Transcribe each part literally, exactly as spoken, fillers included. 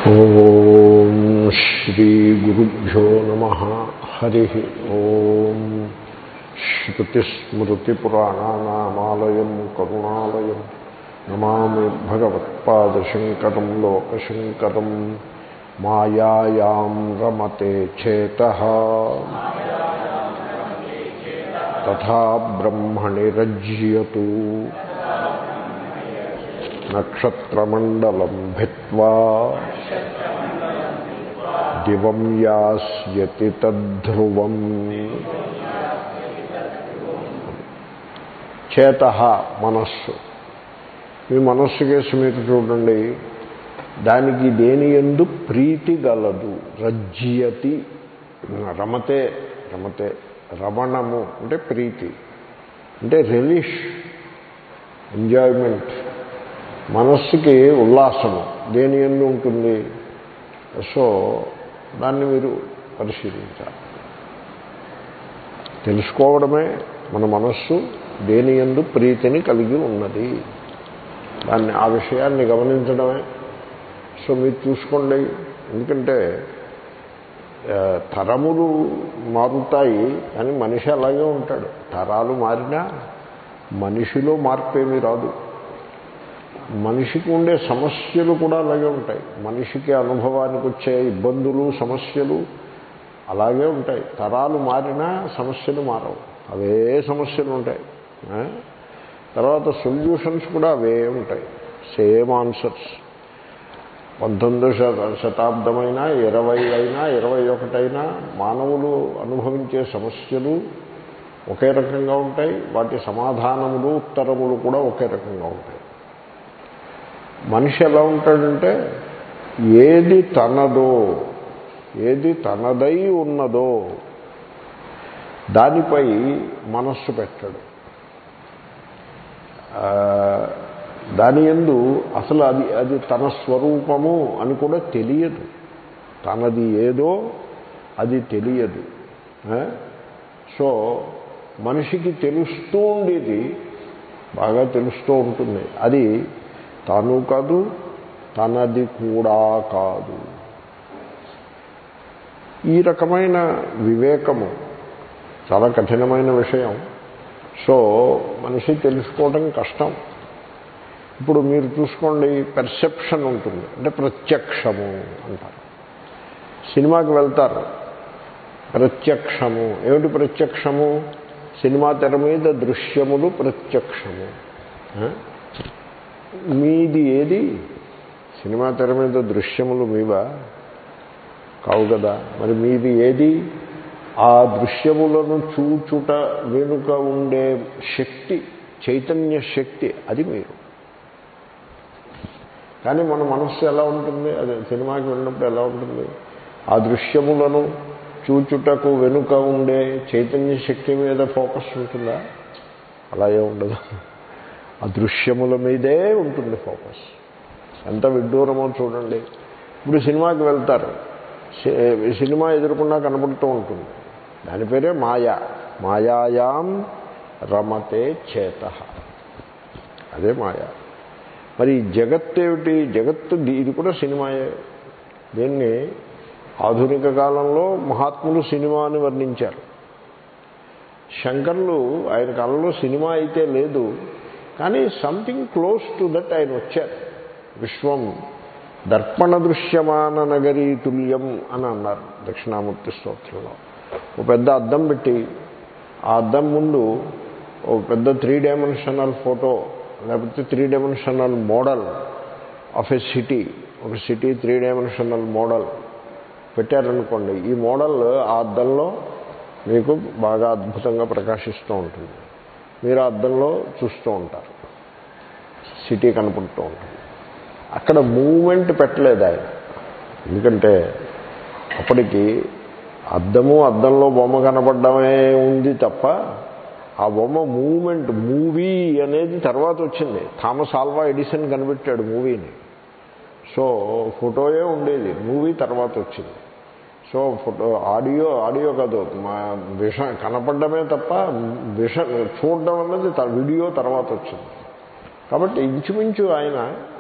ఓం శ్రీ గురుభ్యో నమః. హరి ఓం. శ్రుతిస్మృతిపురాణానామాలయం కరుణాలయం నమామి భగవత్పాదశంకరం లోకశంకరం. మాయాయాం రమతే చేతః తథా బ్రహ్మణి రజ్యతు నక్షత్రమండలం భిత్వా దివం యాస్యతి తద్ధ్రువం. చేతః మనస్సు. మీ మనస్సు కేసు మీరు చూడండి, దానికి దేని యందు ప్రీతి గలదు. రజ్యతి, రమతే రమతే రమణము అంటే ప్రీతి, అంటే రిలీష్, ఎంజాయ్మెంట్. మనస్సుకి ఉల్లాసము దేని యందు ఉంటుంది. సో దాన్ని మీరు పరిశీలించాలి. తెలుసుకోవడమే మన మనస్సు దేని యందు ప్రీతిని కలిగి ఉన్నది, దాన్ని ఆ విషయాన్ని గమనించడమే. సో మీరు చూసుకోండి, ఎందుకంటే తరములు మారుతాయి కానీ మనిషి అలాగే ఉంటాడు. తరాలు మారినా మనిషిలో మార్పేమీ రాదు. మనిషికి ఉండే సమస్యలు కూడా అలాగే ఉంటాయి. మనిషికి అనుభవానికి వచ్చే ఇబ్బందులు సమస్యలు అలాగే ఉంటాయి. తరాలు మారినా సమస్యలు మారవు, అవే సమస్యలు ఉంటాయి. తర్వాత సొల్యూషన్స్ కూడా అవే ఉంటాయి, సేమ్ ఆన్సర్స్. పంతొమ్మిదో శతాబ్దమైనా ఇరవై అయినా ఇరవై ఒకటైనా మానవులు అనుభవించే సమస్యలు ఒకే రకంగా ఉంటాయి. వాటి సమాధానములు ఉత్తరములు కూడా ఒకే రకంగా ఉంటాయి. మనిషి ఎలా ఉంటాడంటే ఏది తనదో, ఏది తనదై ఉన్నదో దానిపై మనస్సు పెట్టడు. దాని యందు అసలు అది అది తన స్వరూపము అని కూడా తెలియదు. తనది ఏదో అది తెలియదు. సో మనిషికి తెలుస్తూ ఉండేది బాగా తెలుస్తూ ఉంటుంది. అది తాను కాదు, తనది కూడా కాదు. ఈ రకమైన వివేకము చాలా కఠినమైన విషయం. సో మనిషి తెలుసుకోవడం కష్టం. ఇప్పుడు మీరు చూసుకోండి, పెర్సెప్షన్ ఉంటుంది, అంటే ప్రత్యక్షము అంటారు. సినిమాకి వెళ్తారు, ప్రత్యక్షము. ఏమిటి ప్రత్యక్షము? సినిమా తెర మీద దృశ్యములు ప్రత్యక్షము. మీది ఏది? సినిమా తెర మీద దృశ్యములు మీవా? కావు కదా. మరి మీది ఏది? ఆ దృశ్యములను చూచుట వెనుక ఉండే శక్తి, చైతన్య శక్తి, అది మీరు. కానీ మన మనస్సు ఎలా ఉంటుంది? అదే సినిమాకి వెళ్ళినప్పుడు ఎలా ఉంటుంది? ఆ దృశ్యములను చూచుటకు వెనుక ఉండే చైతన్య శక్తి మీద ఫోకస్ ఉంటుందా? అలాగే ఉండదు. ఆ దృశ్యముల మీదే ఉంటుంది ఫోకస్. ఎంత విడ్డూరమో చూడండి. ఇప్పుడు సినిమాకి వెళ్తారు, సినిమా ఎదురుకుండా కనబడుతూ ఉంటుంది, దాని పేరే మాయా. మాయాయాం రమతే చేతః, అదే మాయా. మరి జగత్ ఏమిటి? జగత్తు ఇది కూడా సినిమాయే. దీన్ని ఆధునిక కాలంలో మహాత్ములు సినిమా అని వర్ణించారు. శంకర్లు ఆయన కాలంలో సినిమా అయితే లేదు, కానీ సంథింగ్ క్లోజ్ టు దట్ ఆయన వచ్చారు. విశ్వం దర్పణ దృశ్యమాన నగరీ తుల్యం అని అన్నారు దక్షిణామూర్తి స్తోత్రంలో. ఒక పెద్ద అద్దం పెట్టి ఆ అద్దం ముందు ఒక పెద్ద త్రీ డైమెన్షనల్ ఫోటో, లేకపోతే three dimensional model of a city, ఒక సిటీ త్రీ డైమెన్షనల్ మోడల్ పెట్టారనుకోండి. ఈ మోడల్ ఆ అద్దంలో మీకు బాగా అద్భుతంగా ప్రకాశిస్తూ ఉంటుంది. మీరు ఆ అద్దంలో చూస్తూ ఉంటారు, సిటీ కనపడుతూ ఉంటుంది. అక్కడ మూమెంట్ పెట్టలేదు ఆయన, ఎందుకంటే అప్పటికి అద్దము అద్దంలో బొమ్మ కనపడమే ఉంది తప్ప ఆ బొమ్మ మూమెంట్, మూవీ అనేది తర్వాత వచ్చింది. థామస్ ఆల్వా ఎడిసన్ కనిపెట్టాడు మూవీని. సో ఫోటోయే ఉండేది, మూవీ తర్వాత వచ్చింది. సో ఫోటో ఆడియో ఆడియో కాదు, మా విష కనపడమే తప్ప విష చూడడం అన్నది వీడియో తర్వాత వచ్చింది. కాబట్టి ఇంచుమించు ఆయన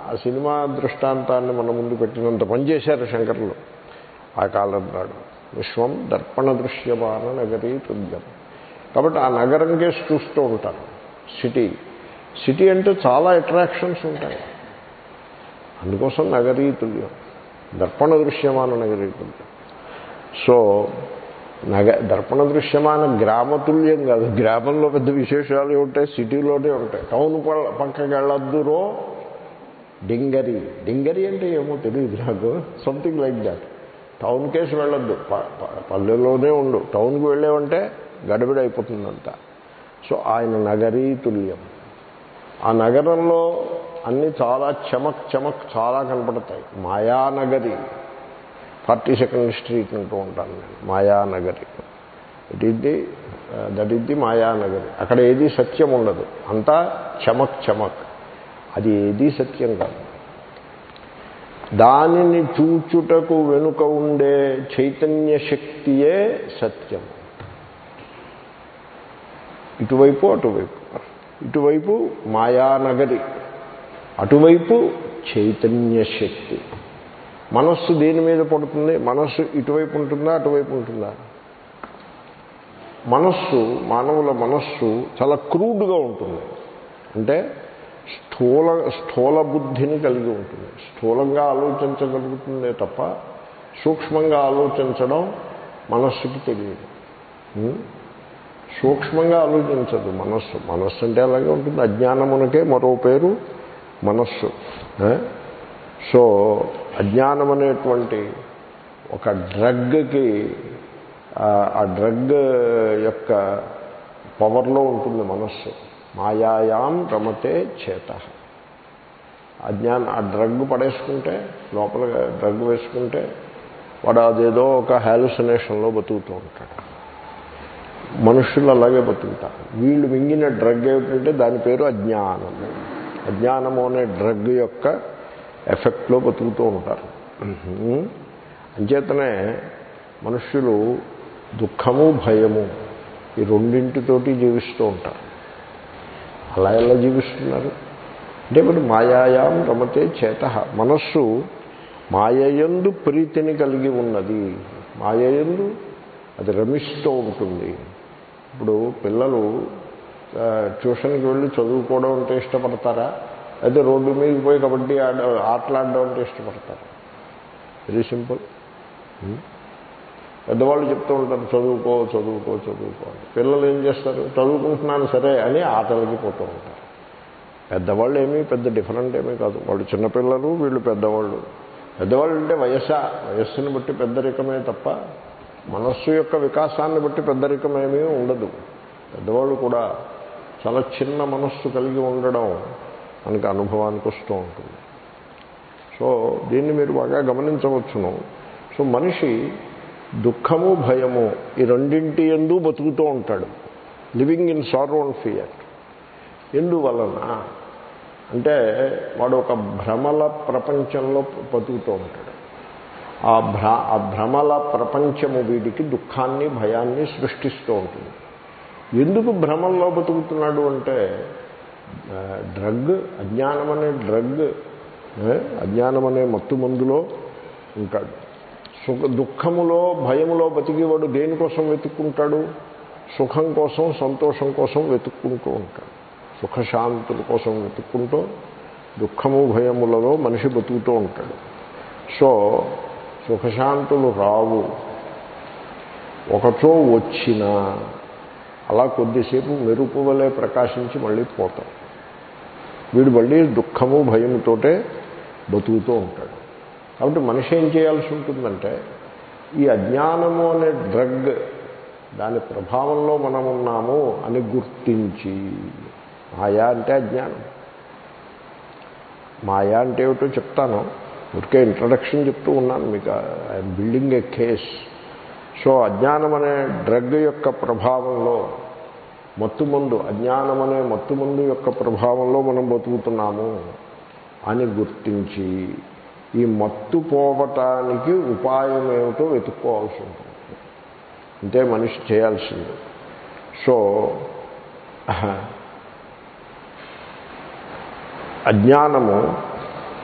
ఆ సినిమా దృష్టాంతాన్ని మన ముందు పెట్టినంత పనిచేశారు శంకరులు ఆ కాలం నాడు. విశ్వం దర్పణ దృశ్యమాన నగరీ తుల్యం. కాబట్టి ఆ నగరం కేసు చూస్తూ ఉంటారు. సిటీ సిటీ అంటే చాలా అట్రాక్షన్స్ ఉంటాయి, అందుకోసం నగరీ తుల్యం, దర్పణ దృశ్యమాన నగరీ తుల్యం. సో నగ దర్పణ దృశ్యమాన గ్రామతుల్యం కాదు, గ్రామంలో పెద్ద విశేషాలు ఉంటాయి, సిటీలోనే ఉంటాయి. టౌన్ పక్కకి వెళ్ళొద్దురో డింగరీ. డింగరీ అంటే ఏమో తెలియదు నాకు, సంథింగ్ లైక్ దాట్. టౌన్ కేసు వెళ్ళొద్దు, పల్లెల్లోనే ఉండు. టౌన్కి వెళ్ళేవంటే గడబిడ అయిపోతుందంతా. సో ఆయన నగరీ తుల్యం. ఆ నగరంలో అన్నీ చాలా చమక్ చమక్ చాలా కనపడతాయి. మాయానగరి, ఫార్టీ సెకండ్ స్ట్రీట్ అంటూ ఉంటాను నేను, మాయానగరి. It is the that is the మాయానగరి. అక్కడ ఏది సత్యం ఉండదు, అంతా చమక్ చమక్. అది ఏదీ సత్యం కాదు. దానిని చూచుటకు వెనుక ఉండే చైతన్య శక్తియే సత్యం. ఇటువైపు అటువైపు, ఇటువైపు మాయానగరి, అటువైపు చైతన్య శక్తి. మనస్సు దేని మీద పడుతుంది? మనస్సు ఇటువైపు ఉంటుందా అటువైపు ఉంటుందా? మనస్సు, మానవుల మనస్సు చాలా క్రూడ్గా ఉంటుంది. అంటే స్థూల స్థూల బుద్ధిని కలిగి ఉంటుంది. స్థూలంగా ఆలోచించగలుగుతుందే తప్ప సూక్ష్మంగా ఆలోచించడం మనస్సుకి తెలియదు. సూక్ష్మంగా ఆలోచించదు మనస్సు. మనస్సు అంటే అలాగే ఉంటుంది. అజ్ఞానమునకే మరో పేరు మనస్సు. సో అజ్ఞానం అనేటువంటి ఒక డ్రగ్కి, ఆ డ్రగ్ యొక్క పవర్లో ఉంటుంది మనస్సు. మాయాయాం రమతే చేత. అజ్ఞానం ఆ డ్రగ్ పడేసుకుంటే, లోపల డ్రగ్ వేసుకుంటే వాడు అదేదో ఒక హాలుసినేషన్లో బతుకుతూ ఉంటాడు. మనుషులు అలాగే బతుకుతారు. వీళ్ళు మింగిన డ్రగ్ ఏమిటంటే దాని పేరు అజ్ఞానము. అజ్ఞానము అనే డ్రగ్ యొక్క ఎఫెక్ట్లో బతుకుతూ ఉంటారు. అంచేతనే మనుష్యులు దుఃఖము భయము ఈ రెండింటితోటి జీవిస్తూ ఉంటారు. అలా ఎలా జీవిస్తున్నారు అంటే మరి మాయాయాం రమతే చేత. మనస్సు మాయయందు ప్రీతిని కలిగి ఉన్నది, మాయయందు అది రమిస్తూ ఉంటుంది. ఇప్పుడు పిల్లలు ట్యూషన్కి వెళ్ళి చదువుకోవడం అంటే ఇష్టపడతారా, అయితే రోడ్డు మీదకి పోయి కబడ్డీ ఆడ ఆటలాడడం అంటే ఇష్టపడతారు? Very simple. పెద్దవాళ్ళు చెప్తూ ఉంటారు చదువుకో చదువుకో చదువుకో అని. పిల్లలు ఏం చేస్తారు? చదువుకుంటున్నాను సరే అని ఆటలకి పోతూ ఉంటారు. పెద్దవాళ్ళు ఏమీ పెద్ద డిఫరెంట్ ఏమీ కాదు. వాళ్ళు చిన్నపిల్లలు, వీళ్ళు పెద్దవాళ్ళు. పెద్దవాళ్ళు అంటే వయస్సా, వయస్సుని బట్టి పెద్దరికమే తప్ప మనస్సు యొక్క వికాసాన్ని బట్టి పెద్దరికమేమీ ఉండదు. పెద్దవాళ్ళు కూడా చాలా చిన్న మనస్సు కలిగి ఉండడం మనకి అనుభవానికి వస్తూ ఉంటుంది. సో దీన్ని మీరు బాగా గమనించవచ్చును. సో మనిషి దుఃఖము భయము ఈ రెండింటి యందు బతుకుతూ ఉంటాడు, living in sorrow and fear. ఎందువలన అంటే వాడు ఒక భ్రమల ప్రపంచంలో బతుకుతూ ఉంటాడు. ఆ భ్ర ఆ భ్రమల ప్రపంచము వీడికి దుఃఖాన్ని భయాన్ని సృష్టిస్తూ ఉంటుంది. ఎందుకు భ్రమంలో బతుకుతున్నాడు అంటే డ్రగ్, అజ్ఞానం అనే డ్రగ్, అజ్ఞానం అనే మత్తు మందులో ఉంటాడు. సుఖ దుఃఖములో భయములో బతికేవాడు దేనికోసం వెతుక్కుంటాడు? సుఖం కోసం, సంతోషం కోసం వెతుక్కుంటూ ఉంటాడు. సుఖశాంతుల కోసం వెతుక్కుంటూ దుఃఖము భయములలో మనిషి బతుకుతూ ఉంటాడు. సో సుఖశాంతులు రావు. ఒకచో వచ్చినా అలా కొద్దిసేపు మెరుపు వలె ప్రకాశించి మళ్ళీ పోతాం. వీడు మళ్ళీ దుఃఖము భయముతోటే బతుకుతూ ఉంటాడు. కాబట్టి మనిషి ఏం చేయాల్సి ఉంటుందంటే ఈ అజ్ఞానము అనే డ్రగ్ దాని ప్రభావంలో మనం ఉన్నాము అని గుర్తించి, మాయా అంటే అజ్ఞానం, మాయా అంటే ఏమిటో చెప్తాను, ఊరికే ఇంట్రడక్షన్ చెప్తూ ఉన్నాను మీకు. I'm building a case. So అజ్ఞానం అనే డ్రగ్ యొక్క ప్రభావంలో, మత్తుమందు, అజ్ఞానం అనే మత్తుమందు యొక్క ప్రభావంలో మనం బతుకుతున్నాము అని గుర్తించి ఈ మత్తు పోవటానికి ఉపాయం ఏమిటో వెతుక్కోవాల్సి ఉంటుంది. అంతే మనిషి చేయాల్సింది. సో అజ్ఞానము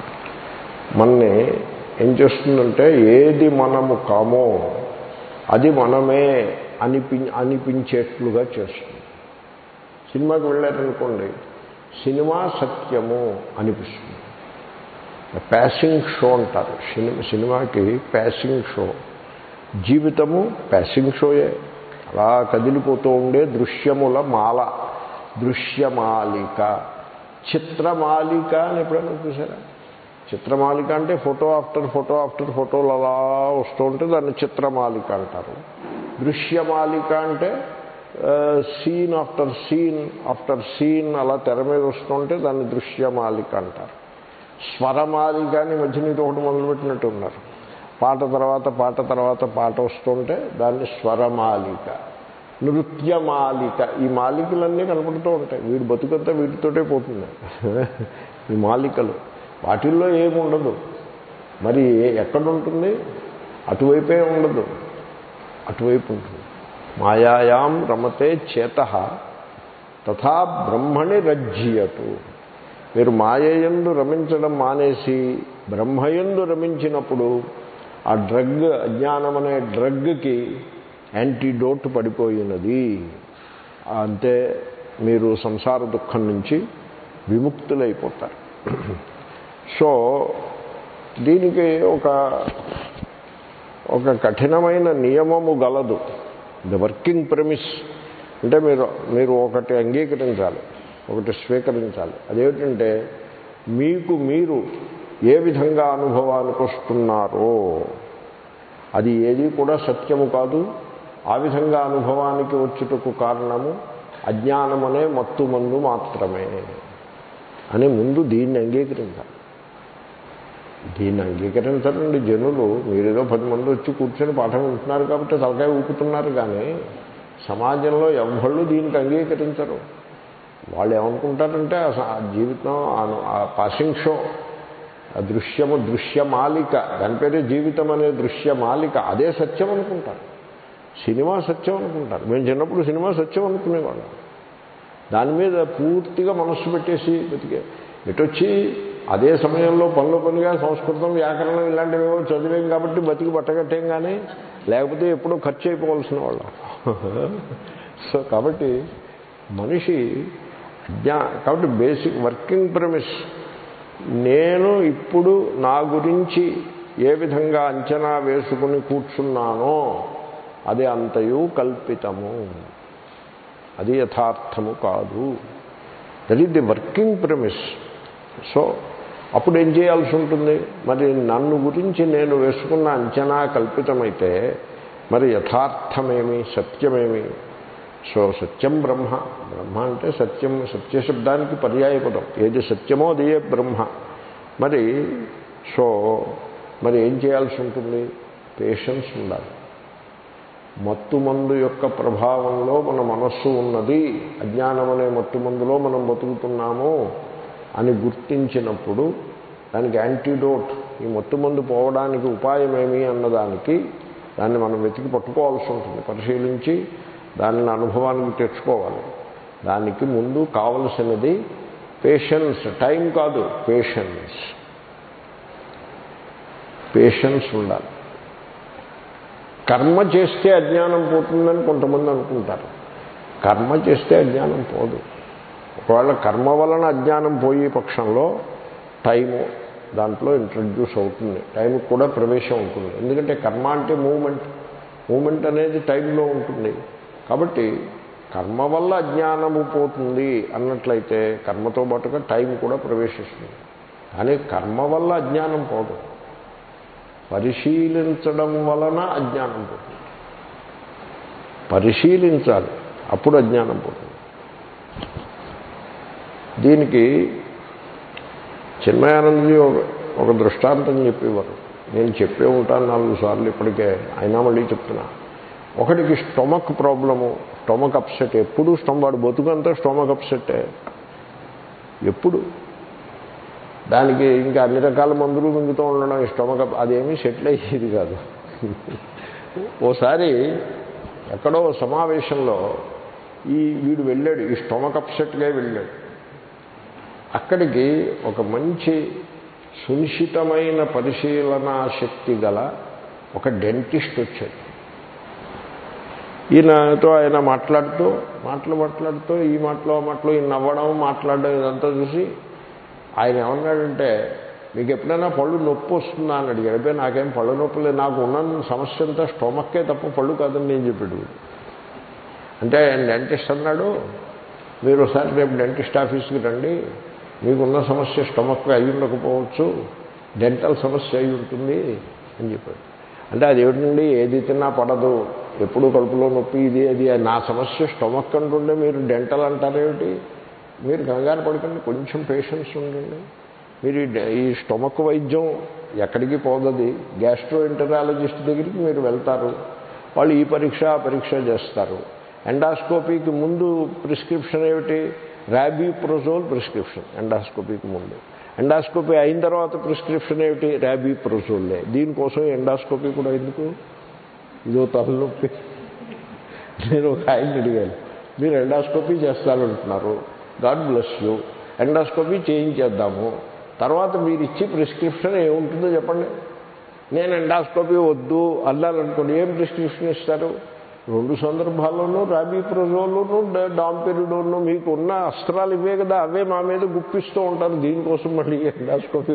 మనని ఏం చేస్తుందంటే ఏది మనము కామో అది మనమే అనిపి అనిపించేట్లుగా చేస్తుంది. సినిమాకి వెళ్ళారనుకోండి, సినిమా సత్యము అనిపిస్తుంది. ప్యాసింగ్ షో అంటారు సినిమా సినిమాకి ప్యాసింగ్ షో. జీవితము ప్యాసింగ్ షోయే, అలా కదిలిపోతూ ఉండే దృశ్యముల మాల, దృశ్యమాలిక. చిత్రమాలిక అని ఎప్పుడైనా చూసారా? చిత్రమాలిక అంటే ఫోటో ఆఫ్టర్ ఫోటో ఆఫ్టర్ ఫోటోలు అలా వస్తూ ఉంటే దాన్ని చిత్రమాలిక అంటారు. దృశ్యమాలిక అంటే scene after scene after scene అలా తెర మీద వస్తుంటే దాన్ని దృశ్యమాలిక అంటారు. స్వరమాలిక అని మధ్యన ఇది ఒకటి మొదలుపెట్టినట్టు ఉన్నారు. పాట తర్వాత పాట తర్వాత పాట వస్తుంటే దాన్ని స్వరమాలిక. నృత్యమాలిక. ఈ మాలికలన్నీ కనపడుతూ ఉంటాయి. వీడి బతుకంతా వీటితోటే పోతుంది. ఈ మాలికలు వాటిల్లో ఏముండదు. మరి ఎక్కడుంటుంది? అటువైపే ఉండదు, అటువైపు ఉంటుంది. మాయాయాం రమతే చేతః తథా బ్రహ్మణి రజ్యతు. మీరు మాయయందు రమించడం మానేసి బ్రహ్మయందు రమించినప్పుడు ఆ డ్రగ్, అజ్ఞానం అనే డ్రగ్కి యాంటీడోట్ పడిపోయినది. అంతే, మీరు సంసార దుఃఖం నుంచి విముక్తులైపోతారు. సో దీనికి ఒక ఒక కఠినమైన నియమము గలదు. ద వర్కింగ్ ప్రెమిస్ అంటే మీరు మీరు ఒకటి అంగీకరించాలి, ఒకటి స్వీకరించాలి. అదేమిటంటే మీకు మీరు ఏ విధంగా అనుభవానికి వస్తున్నారో అది ఏది కూడా సత్యము కాదు. ఆ విధంగా అనుభవానికి వచ్చుటకు కారణము అజ్ఞానమనే మత్తు మందు మాత్రమే అని ముందు దీన్ని అంగీకరించాలి. దీన్ని అంగీకరించాలండి జనులు. మీరేదో పది మంది వచ్చి కూర్చొని పాఠం వింటున్నారు కాబట్టి తలకాయ ఊపుతున్నారు, కానీ సమాజంలో ఎవ్వళ్ళు దీనికి అంగీకరించరు. వాళ్ళు ఏమనుకుంటారంటే ఆ జీవితం ఆ పాసింగ్ షో, ఆ దృశ్యము దృశ్యమాలిక, దాని పేరే జీవితం అనే దృశ్యమాలిక, అదే సత్యం అనుకుంటారు. సినిమా సత్యం అనుకుంటారు. మేము చిన్నప్పుడు సినిమా సత్యం అనుకునేవాళ్ళం. దాని మీద పూర్తిగా మనస్సు పెట్టేసి బతికే ఎటొచ్చి అదే సమయంలో పనులు పనిగా సంస్కృతం, వ్యాకరణం ఇలాంటివేవో చదివేం కాబట్టి బతికి బట్టగట్టేం, కానీ లేకపోతే ఎప్పుడూ ఖర్చు అయిపోవలసిన వాళ్ళం. సో కాబట్టి మనిషి జ్ఞా కాబట్టి బేసిక్ వర్కింగ్ ప్రెమిస్, నేను ఇప్పుడు నా గురించి ఏ విధంగా అంచనా వేసుకుని కూర్చున్నానో అది అంతయు కల్పితము, అది యథార్థము కాదు. That is the working premise. So అప్పుడు ఏం చేయాల్సి ఉంటుంది? మరి నన్ను గురించి నేను వేసుకున్న అంచనా కల్పితమైతే మరి యథార్థమేమి, సత్యమేమి? సో సత్యం బ్రహ్మ. బ్రహ్మ అంటే సత్యం, సత్యశబ్దానికి పర్యాయపదం. ఏది సత్యమో అదే బ్రహ్మ. మరి సో మరి ఏం చేయాల్సి ఉంటుంది? పేషెన్స్ ఉండాలి. మత్తుమందు యొక్క ప్రభావంలో మన మనస్సు ఉన్నది, అజ్ఞానం అనే మత్తుమందులో మనం బతుకుతున్నాము అని గుర్తించినప్పుడు దానికి యాంటీడోట్, ఈ మత్తుమందు పోవడానికి ఉపాయమేమి అన్నదానికి దాన్ని మనం వెతికి పట్టుకోవాల్సి ఉంటుంది. పరిశీలించి దానిని అనుభవానికి తెచ్చుకోవాలి. దానికి ముందు కావలసినది పేషెన్స్. టైం కాదు, పేషెన్స్. పేషెన్స్ ఉండాలి. కర్మ చేస్తే అజ్ఞానం పోతుందని కొంతమంది అనుకుంటారు. కర్మ చేస్తే అజ్ఞానం పోదు. ఒకవేళ కర్మ వలన అజ్ఞానం పోయే పక్షంలో టైము దాంట్లో ఇంట్రడ్యూస్ అవుతుంది, టైంకి కూడా ప్రవేశం ఉంటుంది. ఎందుకంటే కర్మ అంటే మూమెంట్, మూమెంట్ అనేది టైంలో ఉంటుంది. కాబట్టి కర్మ వల్ల అజ్ఞానము పోతుంది అన్నట్లయితే కర్మతో పాటుగా టైం కూడా ప్రవేశిస్తుంది. కానీ కర్మ వల్ల అజ్ఞానం పోదు, పరిశీలించడం వలన అజ్ఞానం పోతుంది. పరిశీలించాలి, అప్పుడు అజ్ఞానం పోతుంది. దీనికి చిన్మయానందజీ ఒక ఒక దృష్టాంతం చెప్పేవారు. నేను చెప్పే ఉంటాను నాలుగు సార్లు ఇప్పటికే, అయినా మళ్ళీ చెప్తున్నా. ఒకటికి స్టొమక్ ప్రాబ్లము, స్టొమక్ అప్సెట్. ఎప్పుడు స్టొమ వాడు బతుకంతా స్టొమక్ అప్సెట్టే ఎప్పుడు. దానికి ఇంకా అన్ని రకాల మందులు మింగుతూ ఉండడం, స్టొమక్ అదేమీ సెటిల్ అయ్యేది కాదు. ఓసారి ఎక్కడో సమావేశంలో ఈ వీడు వెళ్ళాడు, ఈ స్టొమక్ అప్సెట్గా వెళ్ళాడు. అక్కడికి ఒక మంచి సునిశ్చితమైన పరిశీలనా శక్తి గల ఒక డెంటిస్ట్ వచ్చాడు. ఈయనతో ఆయన మాట్లాడుతూ మాటలు మాట్లాడుతూ ఈ మాటలో మాటలు ఈ నవ్వడం మాట్లాడడం ఇదంతా చూసి ఆయన ఏమన్నాడంటే, మీకు ఎప్పుడైనా పళ్ళు నొప్పి వస్తుందా అని అడిగాడు. అయిపోయి నాకేం పళ్ళు నొప్పి లేదు, నాకు ఉన్న సమస్య అంతా స్టొమక్కే తప్ప పళ్ళు కాదని నేను చెప్పాడు. అంటే డెంటిస్ట్ అన్నాడు, మీరు ఒకసారి రేపు డెంటిస్ట్ ఆఫీస్కి రండి, మీకున్న సమస్య స్టొమక్ అయి ఉండకపోవచ్చు, డెంటల్ సమస్య అయి ఉంటుంది అని చెప్పాడు. అంటే అది ఏమిటండి, ఏది తిన్నా పడదు, ఎప్పుడు కడుపులో నొప్పి, ఇది అది నా సమస్య స్టొమక్ అంటుండే మీరు డెంటల్ అంటారేమిటి? మీరు కంగారు పడకండి, కొంచెం పేషెన్స్ ఉండండి. మీరు ఈ స్టొమక్ వైద్యం ఎక్కడికి పోదది, గ్యాస్ట్రోఎంటరాలజిస్ట్ దగ్గరికి మీరు వెళ్తారు, వాళ్ళు ఈ పరీక్ష ఆ పరీక్ష చేస్తారు. ఎండాస్కోపీకి ముందు ప్రిస్క్రిప్షన్ ఏమిటి? ర్యాబీప్రోజోల్ ప్రిస్క్రిప్షన్ ఎండాస్కోపీకి ముందు. ఎండాస్కోపీ అయిన తర్వాత ప్రిస్క్రిప్షన్ ఏమిటి? ర్యాబీప్రోజోల్లే. దీనికోసం ఎండాస్కోపీ కూడా ఎందుకు? ఇదో తలనొప్పి. నేను ఒక ఆయన అడిగాను, మీరు ఎండాస్కోపీ చేస్తారంటున్నారు, గాడ్ బ్లెస్ యూ, ఎండాస్కోపీ చేయించేద్దాము, తర్వాత మీరు ఇచ్చి ప్రిస్క్రిప్షన్ ఏముంటుందో చెప్పండి. నేను ఎండాస్కోపీ వద్దు అల్లాలనుకోండి, ఏం ప్రిస్క్రిప్షన్ ఇస్తారు? రెండు సందర్భాల్లోనూ రాబీప్రోజోల్లోనూ డాంపెరిడోను మీకు ఉన్న అస్త్రాలు ఇవే కదా, అవే మా మీద గుప్పిస్తూ ఉంటారు. దీనికోసం మళ్ళీ ఎండాస్కోపీ.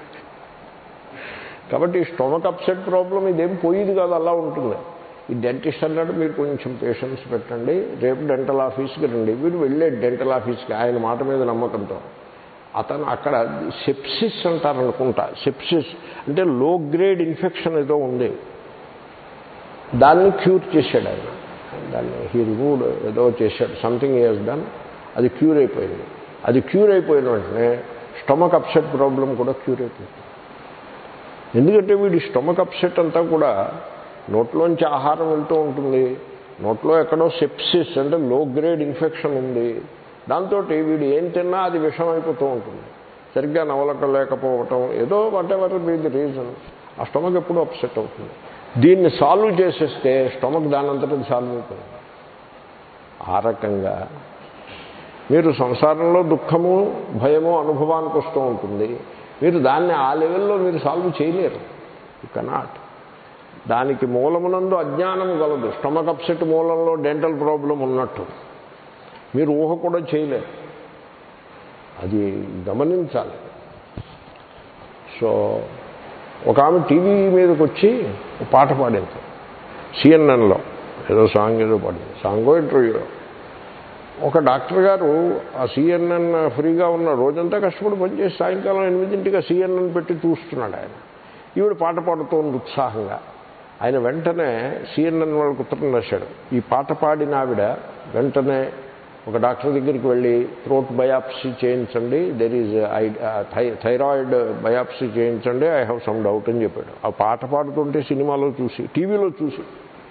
కాబట్టి స్టొమక్ అప్సెట్ ప్రాబ్లం ఇదేం పోయేది కాదు, అలా ఉంటుంది. ఈ డెంటిస్ట్ అన్నాడు, మీరు కొంచెం పేషెన్స్ పెట్టండి, రేపు డెంటల్ ఆఫీస్కి రండి. వీడు వెళ్ళాడు డెంటల్ ఆఫీస్కి ఆయన మాట మీద నమ్మకంతో. అతను అక్కడ సెప్సిస్ అంటారనుకుంటా, సెప్సిస్ అంటే లో గ్రేడ్ ఇన్ఫెక్షన్ ఏదో ఉంది, దాన్ని క్యూర్ చేశాడు ఆయన. దాన్ని హీ రిమూవ్డ్ ఏదో చేశాడు, సంథింగ్ హీ హస్ డన్, అది క్యూర్ అయిపోయింది. అది క్యూర్ అయిపోయిన వెంటనే స్టొమక్ అప్సెట్ ప్రాబ్లం కూడా క్యూర్ అయిపోయింది. ఎందుకంటే వీడి స్టొమక్ అప్సెట్ అంతా కూడా నోట్లోంచి ఆహారం వెళ్తూ ఉంటుంది, నోట్లో ఎక్కడో సెప్సిస్ అంటే లో గ్రేడ్ ఇన్ఫెక్షన్ ఉంది, దాంతో వీడు ఏం తిన్నా అది విషం అయిపోతూ ఉంటుంది. సరిగ్గా నవలక లేకపోవటం, ఏదో whatever be the reason, ఆ స్టొమక్ ఎప్పుడూ అప్సెట్ అవుతుంది. దీన్ని సాల్వ్ చేసేస్తే స్టొమక్ దానంతటా సాల్వ్ అవుతుంది. ఆ రకంగా మీరు సంసారంలో దుఃఖము భయము అనుభవానికి వస్తూ ఉంటుంది, మీరు దాన్ని ఆ లెవెల్లో మీరు సాల్వ్ చేయలేరు. You cannot. దానికి మూలమునందు అజ్ఞానం గలదు. స్టమక్ అప్సెట్ మూలంలో డెంటల్ ప్రాబ్లం ఉన్నట్టు మీరు ఊహ కూడా చేయలేరు. అది గమనించాలి. సో ఒక ఆమె టీవీ మీదకి వచ్చి పాట పాడింది, సిఎన్ఎన్లో ఏదో సాంగ్ ఏదో పాడింది, సాంగో ఇంటర్వ్యూలో. ఒక డాక్టర్ గారు ఆ సిఎన్ఎన్ ఫ్రీగా ఉన్న రోజంతా కష్టపడి పనిచేసి సాయంకాలం ఎనిమిదింటిగా సిఎన్ఎన్ పెట్టి చూస్తున్నాడు ఆయన. ఈవిడ పాట పాడుతోంది ఉత్సాహంగా. ఆయన వెంటనే సిఎన్ఎన్ వాళ్ళకు ఉత్తరం రాశాడు, ఈ పాట పాడిన ఆవిడ వెంటనే ఒక డాక్టర్ దగ్గరికి వెళ్ళి థ్రోట్ బయాప్సీ చేయించండి, there is I thyroid biopsy చేయించండి, ఐ హ్యావ్ సమ్ డౌట్ అని చెప్పాడు. ఆ పాట పాడుతుంటే సినిమాలో చూసి, టీవీలో చూసి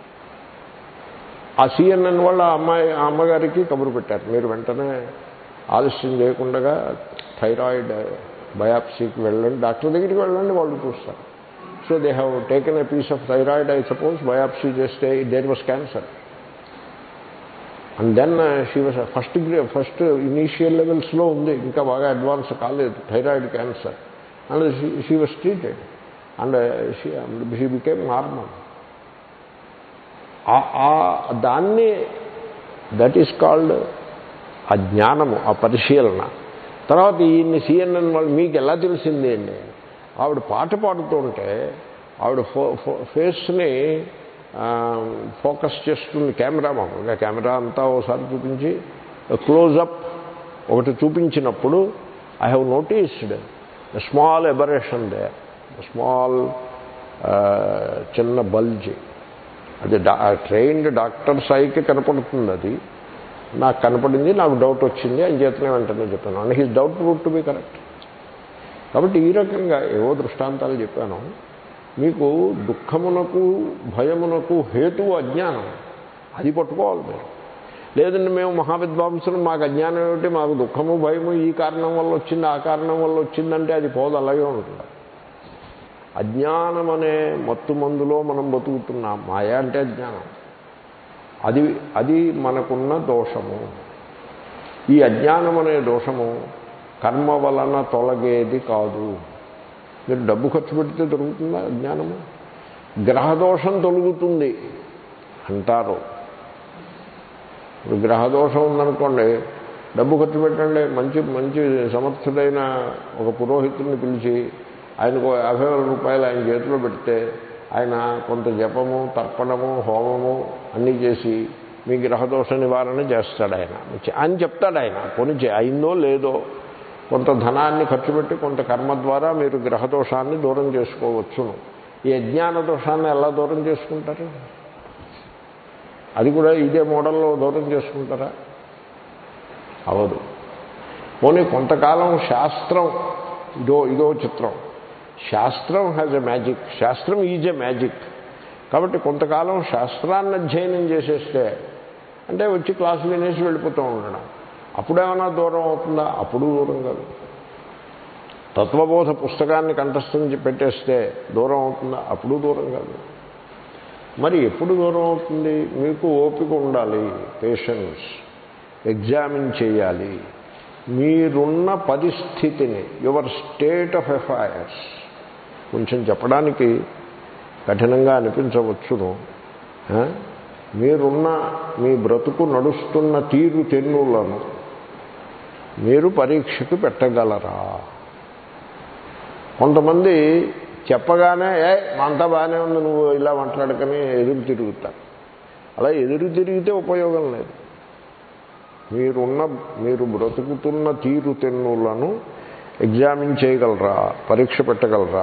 ఆ సిఎన్ఎన్ వాళ్ళ అమ్మాయి ఆ అమ్మగారికి కబురు పెట్టారు, మీరు వెంటనే ఆలస్యం చేయకుండా థైరాయిడ్ బయాప్సీకి వెళ్ళండి, డాక్టర్ దగ్గరికి వెళ్ళండి, వాళ్ళు చూస్తారు. So they have taken a piece of thyroid, I suppose biopsy చేస్తే there was cancer. And then she was first first initial లెవెల్స్లో ఉంది, ఇంకా బాగా అడ్వాన్స్ కాలేదు thyroid cancer. And she was treated and she became normal. దాన్ని that is called ఆ జ్ఞానము, ఆ పరిశీలన. తర్వాత ఈయన్ని సిఎన్ఎన్ వాళ్ళు మీకు ఎలా తెలిసింది అండి, ఆవిడ పాట పాడుతుంటే ఆవిడ ఫో ఫేస్ని ఫోకస్ చేస్తుంది కెమెరా. మామూలుగా కెమెరా అంతా ఒకసారి చూపించి క్లోజప్ ఒకటి చూపించినప్పుడు I have noticed small aberration they, small చిన్న బల్జ్. అది డా ట్రైన్డ్ డాక్టర్ సైకి కనపడుతుంది, అది నాకు కనపడింది, నాకు డౌట్ వచ్చింది అని చేతనే వెంటనే చెప్పాను. And his doubt proved to be correct. కాబట్టి ఈ రకంగా ఏవో దృష్టాంతాలు చెప్పాను. మీకు దుఃఖమునకు భయమునకు హేతువు అజ్ఞానం, అది పట్టుకోవాలి మీరు. లేదండి మేము మహావిద్వాంసులు, మాకు అజ్ఞానం ఏమిటి, మాకు దుఃఖము భయము ఈ కారణం వల్ల వచ్చింది ఆ కారణం వల్ల వచ్చిందంటే అది పోదు, అలాగే ఉంటుంది. అజ్ఞానం అనే మత్తు మందులో మనం బతుకుతున్నాం. మాయ అంటే అజ్ఞానం, అది అది మనకున్న దోషము. ఈ అజ్ఞానం అనే దోషము కర్మ వలన తొలగేది కాదు. మీరు డబ్బు ఖర్చు పెడితే దొరుకుతుందా జ్ఞానము? గ్రహదోషం తొలుగుతుంది అంటారు. ఇప్పుడు గ్రహదోషం ఉందనుకోండి, డబ్బు ఖర్చు పెట్టండి, మంచి మంచి సమర్థుడైన ఒక పురోహితుడిని పిలిచి ఆయనకు యాభై వేల రూపాయలు ఆయన చేతిలో పెడితే ఆయన కొంత జపము, తర్పణము, హోమము అన్నీ చేసి మీ గ్రహదోష నివారణ చేస్తాడు ఆయన అని చెప్తాడు ఆయన. పోనీ అయిందో లేదో కొంత ధనాన్ని ఖర్చు పెట్టి కొంత కర్మ ద్వారా మీరు గ్రహదోషాన్ని దూరం చేసుకోవచ్చును. ఈ అజ్ఞాన దోషాన్ని ఎలా దూరం చేసుకుంటారు? అది కూడా ఇదే మోడల్లో దూరం చేసుకుంటారా? అవదు. పోనీ కొంతకాలం శాస్త్రం, ఇదో ఇదో చిత్రం, శాస్త్రం హ్యాజ్ ఎ మ్యాజిక్, శాస్త్రం ఈజ్ ఎ మ్యాజిక్. కాబట్టి కొంతకాలం శాస్త్రాన్ని అధ్యయనం చేసేస్తే, అంటే వచ్చి క్లాసు వినేసి వెళ్ళిపోతూ ఉండడం, అప్పుడేమన్నా దూరం అవుతుందా? అప్పుడు దూరం కాదు. తత్వబోధ పుస్తకాన్ని కంఠస్థం పెట్టేస్తే దూరం అవుతుందా? అప్పుడు దూరం కాదు. మరి ఎప్పుడు దూరం అవుతుంది? మీకు ఓపిక ఉండాలి, పేషెన్స్, ఎగ్జామిన్ చేయాలి. మీరున్న పరిస్థితిని, యువర్ స్టేట్ ఆఫ్ అఫైర్స్ కొంచెం చెప్పడానికి కఠినంగా అనిపించవచ్చును. మీరున్న మీ బ్రతుకు నడుస్తున్న తీరు తెన్నులను మీరు పరీక్షకు పెట్టగలరా? కొంతమంది చెప్పగానే ఏ అంతా బాగానే ఉంది, నువ్వు ఇలా మాట్లాడకని ఎదురు తిరుగుతారు. అలా ఎదురు తిరిగితే ఉపయోగం లేదు. మీరున్న మీరు బ్రతుకుతున్న తీరు తెన్నులను ఎగ్జామిన్ చేయగలరా? పరీక్ష పెట్టగలరా?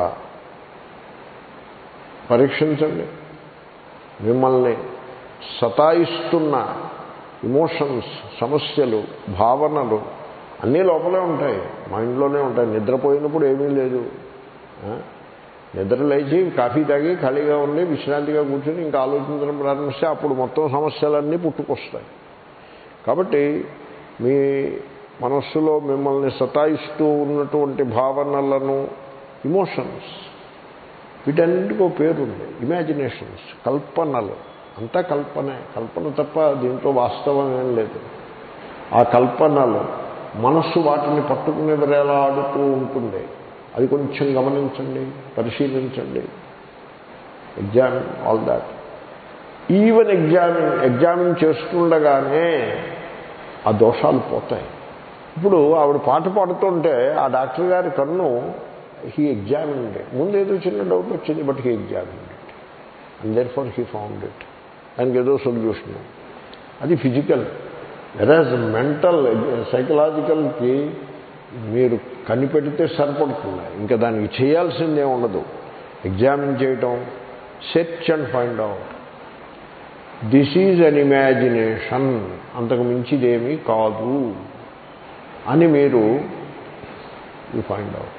పరీక్షించండి. మిమ్మల్ని సతాయిస్తున్న ఇమోషన్స్, సమస్యలు, భావనలు అన్నీ లోపలే ఉంటాయి, మైండ్లోనే ఉంటాయి. నిద్రపోయినప్పుడు ఏమీ లేదు. నిద్ర లేచి కాఫీ తాగి ఖాళీగా ఉండి విశ్రాంతిగా కూర్చొని ఇంకా ఆలోచించడం ప్రారంభిస్తే అప్పుడు మొత్తం సమస్యలన్నీ పుట్టుకొస్తాయి. కాబట్టి మీ మనస్సులో మిమ్మల్ని సతాయిస్తూ ఉన్నటువంటి భావనలను, ఇమోషన్స్, వీటన్నిటికో పేరుంది, ఇమాజినేషన్స్, కల్పనలు. అంతా కల్పనే, కల్పన తప్ప దీంట్లో వాస్తవం ఏం లేదు. ఆ కల్పనలు మనస్సు వాటిని పట్టుకునే వేలాడుతూ ఉంటుంది. అది కొంచెం గమనించండి, పరిశీలించండి. Examine all that. Even examine examine చేస్తుండగానే ఆ దోషాలు పోతాయి. ఇప్పుడు ఆవిడ పాట పాడుతుంటే ఆ డాక్టర్ గారి కన్ను హీ ఎగ్జామిన్డ్. ముందు ఏదో చిన్న డౌట్ వచ్చింది, but he examined it and there far he found it. దానికి ఏదో సొల్యూషన్. అది ఫిజికల్. వెరాజ్ మెంటల్, సైకలాజికల్కి మీరు కనిపెడితే సరిపడుతుంది, ఇంకా దానికి చేయాల్సిందే ఉండదు. ఎగ్జామిన్ చేయటం, search and find out. This is an imagination, అంతకు మించిదేమీ కాదు అని మీరు యూ ఫైండ్ అవుట్.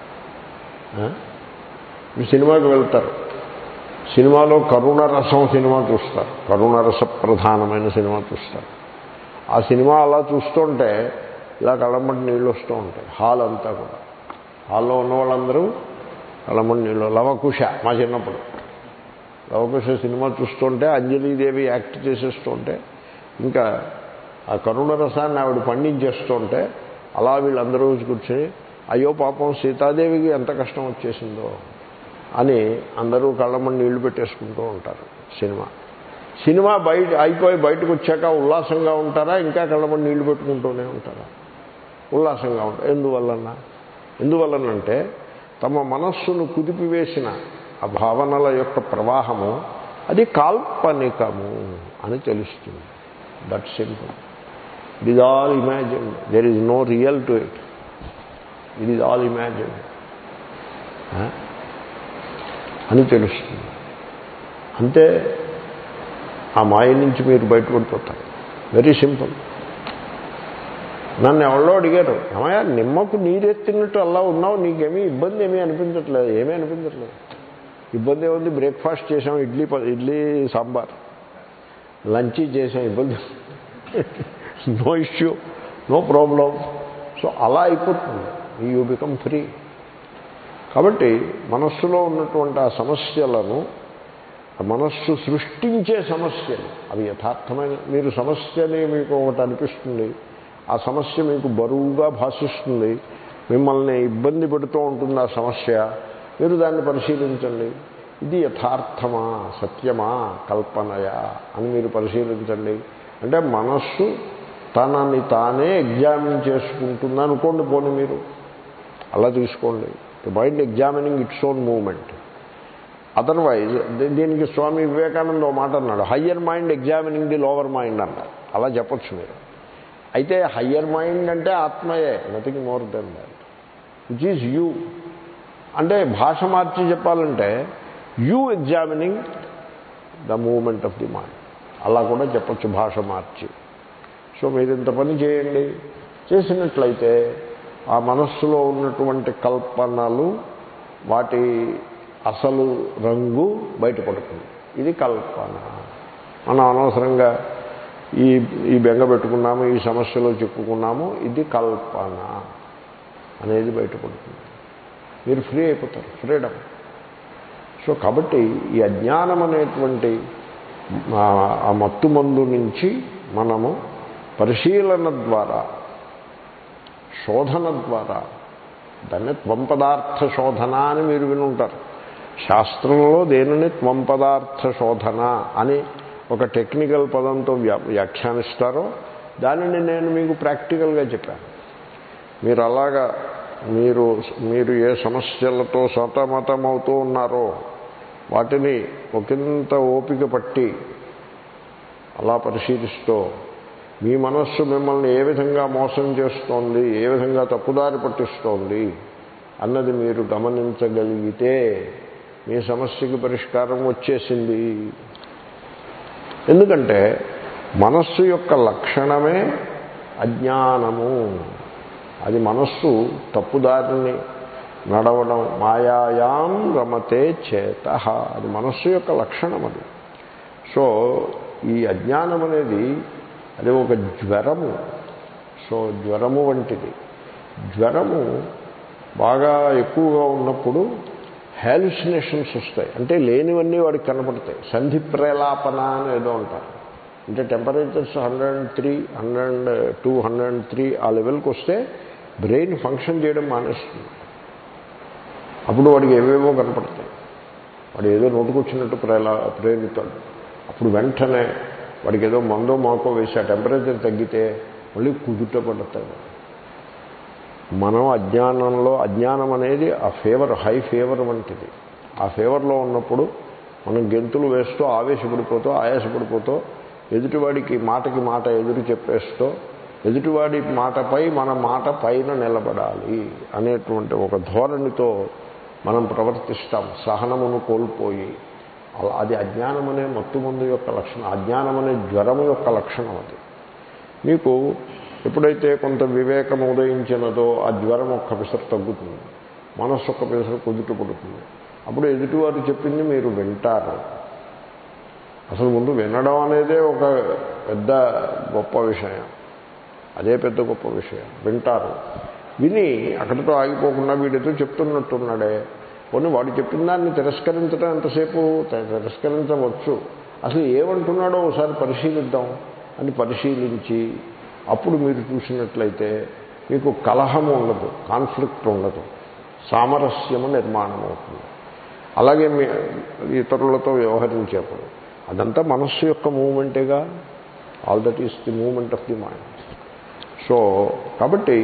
మీరు సినిమాకి వెళ్తారు, సినిమాలో కరుణరసం సినిమా చూస్తారు, కరుణరస ప్రధానమైన సినిమా చూస్తారు. ఆ సినిమా అలా చూస్తుంటే ఇలా కళ్ళమ్మటి నీళ్ళు వస్తూ ఉంటాయి. హాల్ అంతా కూడా, హాల్లో ఉన్న వాళ్ళందరూ కళ్ళమ్మటి నీళ్ళు. లవకుశ, మా చిన్నప్పుడు లవకుశ సినిమా చూస్తుంటే అంజలీదేవి యాక్ట్ చేసేస్తుంటే ఇంకా ఆ కరుణరసాన్ని ఆవిడ పండించేస్తుంటే అలా వీళ్ళందరూ కూర్చొని అయ్యో పాపం సీతాదేవికి ఎంత కష్టం వచ్చేసిందో అని అందరూ కళ్ళమ్మని నీళ్లు పెట్టేసుకుంటూ ఉంటారు. సినిమా సినిమా బయట అయిపోయి బయటకు వచ్చాక ఉల్లాసంగా ఉంటారా, ఇంకా కళ్ళమ్మని నీళ్లు పెట్టుకుంటూనే ఉంటారా? ఉల్లాసంగా ఉంటారు. ఎందువలన ఎందువలనంటే తమ మనస్సును కుదిపివేసిన ఆ భావనల యొక్క ప్రవాహము అది కాల్పనికము అని తెలుస్తుంది. That simple. It is all imagine. There is no real to it. It is all imagine అని తెలుస్తుంది. అంతే, ఆ మాయ నుంచి మీరు బయటపడిపోతారు. Very simple. నన్ను ఎవరో అడిగారు, ఏమయ్యా నిమ్మకు నీరెత్తినట్టు అలా ఉన్నావు, నీకేమీ ఇబ్బంది ఏమీ అనిపించట్లేదు? ఏమీ అనిపించట్లేదు. ఇబ్బంది ఏముంది? బ్రేక్ఫాస్ట్ చేసాం, ఇడ్లీ ఇడ్లీ సాంబార్, లంచ్ చేసాం, ఇబ్బంది no issue, no problem. So అలా అయిపోతుంది. You become free. కాబట్టి మనస్సులో ఉన్నటువంటి ఆ సమస్యలను, మనస్సు సృష్టించే సమస్యలు అవి యథార్థమైన, మీరు సమస్యని మీకు ఒకటి అనిపిస్తుంది, ఆ సమస్య మీకు బరువుగా భాషిస్తుంది, మిమ్మల్ని ఇబ్బంది పెడుతూ ఉంటుంది ఆ సమస్య. మీరు దాన్ని పరిశీలించండి. ఇది యథార్థమా, సత్యమా, కల్పనయా అని మీరు పరిశీలించండి. అంటే మనస్సు తనని తానే ఎగ్జామిన్ చేసుకుంటుంది అనుకోండి. పోనీ మీరు అలా తీసుకోండి. The mind examining its own moment. Otherwise దీనికి స్వామి వివేకానంద ఓ మాట అన్నాడు, higher mind examining the lower mind అన్నారు. అలా చెప్పచ్చు మీరు. అయితే హయ్యర్ మైండ్ అంటే ఆత్మయే, nothing more than that, which is you. అంటే భాష మార్చి చెప్పాలంటే you examining the moment of the mind, అలా కూడా చెప్పచ్చు భాష మార్చి. సో మీరు ఇంత పని చేయండి. చేసినట్లయితే ఆ మనస్సులో ఉన్నటువంటి కల్పనలు, వాటి అసలు రంగు బయటపడుతుంది. ఇది కల్పన. మనం అనవసరంగా ఈ ఈ బెంగ పెట్టుకున్నాము, ఈ సమస్యలో చిక్కుకున్నాము, ఇది కల్పన అనేది బయటపడుతుంది. మీరు ఫ్రీ అయిపోతారు, ఫ్రీడమ్. సో కాబట్టి ఈ అజ్ఞానం అనేటువంటి ఆ మత్తు మందు నుంచి మనము పరిశీలన ద్వారా, శోధన ద్వారా, దాన్ని త్వం పదార్థ శోధన అని మీరు వినుంటారు. శాస్త్రంలో దేనిని త్వం పదార్థ శోధన అని ఒక టెక్నికల్ పదంతో వ్యాఖ్యానిస్తారో దానిని నేను మీకు ప్రాక్టికల్గా చెప్పాను. మీరు అలాగా మీరు మీరు ఏ సమస్యలతో సతమతమవుతూ ఉన్నారో వాటిని ఒకంత ఓపిక పట్టి అలా పరిశీలిస్తూ మీ మనస్సు మిమ్మల్ని ఏ విధంగా మోసం చేస్తోంది, ఏ విధంగా తప్పుదారి పట్టిస్తోంది అన్నది మీరు గమనించగలిగితే మీ సమస్యకి పరిష్కారం వచ్చేసింది. ఎందుకంటే మనస్సు యొక్క లక్షణమే అజ్ఞానము. అది మనస్సు తప్పుదారిని నడవడం, మాయాయాం రమతే చేతః, అది మనస్సు యొక్క లక్షణం. అది సో ఈ అజ్ఞానం అనేది అది ఒక జ్వరము. సో జ్వరము వంటిది. జ్వరము బాగా ఎక్కువగా ఉన్నప్పుడు హాలుసినేషన్స్ వస్తాయి. అంటే లేనివన్నీ వాడికి కనపడతాయి. సంధి ప్రేలాపన అని ఏదో అంటారు. అంటే temperatures hundred and three hundred and two hundred and three ఆ లెవెల్కి వస్తే బ్రెయిన్ ఫంక్షన్ చేయడం మానేస్తుంది. అప్పుడు వాడికి ఏవేవో కనపడతాయి. వాడు ఏదో నోటుకొచ్చినట్టు ప్రేలా ప్రేరుతాడు. అప్పుడు వెంటనే వాడికి ఏదో మందో మాకో వేసి ఆ టెంపరేచర్ తగ్గితే మళ్ళీ కుదుట పడతాడు. మనం అజ్ఞానంలో, అజ్ఞానం అనేది ఆ ఫీవర్, హై ఫీవర్ వంటిది. ఆ ఫీవర్లో ఉన్నప్పుడు మనం గెంతులు వేస్తూ ఆవేశపడిపోతూ ఆయాసపడిపోతూ ఎదుటివాడికి మాటకి మాట ఎదురు చెప్పేస్తూ ఎదుటివాడి మాటపై మన మాట పైన నిలబడాలి అనేటువంటి ఒక ధోరణితో మనం ప్రవర్తిస్తాం, సహనమును కోల్పోయి. అది అజ్ఞానం అనే మత్తుమందు యొక్క లక్షణం, అజ్ఞానం అనే జ్వరము యొక్క లక్షణం. అది మీకు ఎప్పుడైతే కొంత వివేకం ఉదయించినదో ఆ జ్వరం ఒక్క పిసరు తగ్గుతుంది, మనస్సు ఒక్క పిసరు కుదుట పడుతుంది. అప్పుడు ఎదుటివారు చెప్పింది మీరు వింటారు. అసలు ముందు వినడం అనేదే ఒక పెద్ద గొప్ప విషయం. అదే పెద్ద గొప్ప విషయం. వింటారు. విని అక్కడితో ఆగిపోకుండా వీడితో చెప్తున్నట్టున్నాడే, కొన్ని వాడు చెప్పిన దాన్ని తిరస్కరించడం ఎంతసేపు తిరస్కరించవచ్చు. అసలు ఏమంటున్నాడో ఒకసారి పరిశీలిద్దాం అని పరిశీలించి అప్పుడు మీరు చూసినట్లయితే మీకు కలహము ఉండదు, కాన్ఫ్లిక్ట్ ఉండదు, సామరస్యము నిర్మాణం అవుతుంది. అలాగే మీ ఇతరులతో వ్యవహరించేప్పుడు అదంతా మనస్సు యొక్క మూమెంటేగా. All that is the moment of the mind. So కాబట్టి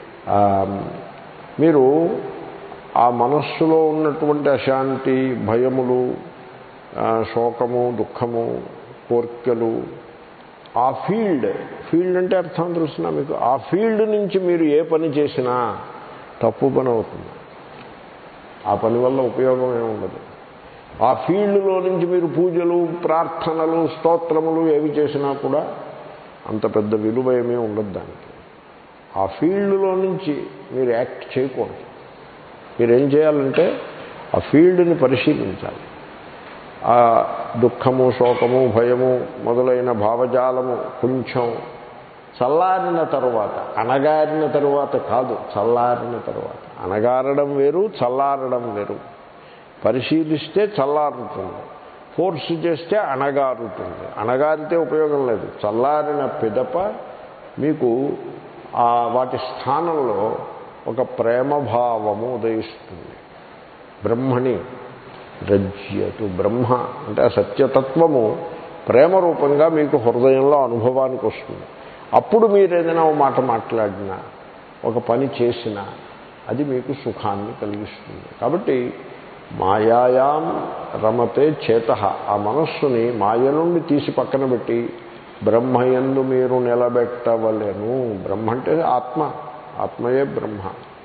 మీరు ఆ మనస్సులో ఉన్నటువంటి అశాంతి, భయములు, శోకము, దుఃఖము, కోర్కెలు, ఆ ఫీల్డ్ ఫీల్డ్ అంటే అర్థం తెలుస్తున్నా మీకు. ఆ ఫీల్డ్ నుంచి మీరు ఏ పని చేసినా తప్పు పని అవుతుంది. ఆ పని వల్ల ఉపయోగం ఏముండదు. ఆ ఫీల్డ్లో నుంచి మీరు పూజలు, ప్రార్థనలు, స్తోత్రములు ఏవి చేసినా కూడా అంత పెద్ద విలువ ఏమీ ఉండదు దానికి. ఆ ఫీల్డ్లో నుంచి మీరు యాక్ట్ చేయకూడదు. మీరేం చేయాలంటే ఆ ఫీల్డ్ని పరిశీలించాలి. ఆ దుఃఖము, శోకము, భయము మొదలైన భావజాలము కొంచెం చల్లారిన తరువాత, అణగారిన తరువాత కాదు, చల్లారిన తరువాత. అణగారడం వేరు, చల్లారడం వేరు. పరిశీలిస్తే చల్లారుతుంది, ఫోర్స్ చేస్తే అణగారుతుంది. అణగారితే ఉపయోగం లేదు. చల్లారిన పిదప మీకు ఆ వాటి స్థానంలో ఒక ప్రేమభావము ఉదయిస్తుంది. బ్రహ్మణి రజ్యతు. బ్రహ్మ అంటే ఆ సత్యతత్వము ప్రేమ రూపంగా మీకు హృదయంలో అనుభవానికి వస్తుంది. అప్పుడు మీరు ఏదైనా ఒక మాట మాట్లాడినా ఒక పని చేసినా అది మీకు సుఖాన్ని కలిగిస్తుంది. కాబట్టి మాయాయాం రమతే చేతః, ఆ మనస్సుని మాయ నుండి తీసి పక్కన పెట్టి బ్రహ్మయందు మీరు నిలబెట్టవలెను. బ్రహ్మ అంటే ఆత్మ, ఆత్మయే బ్రహ్మ.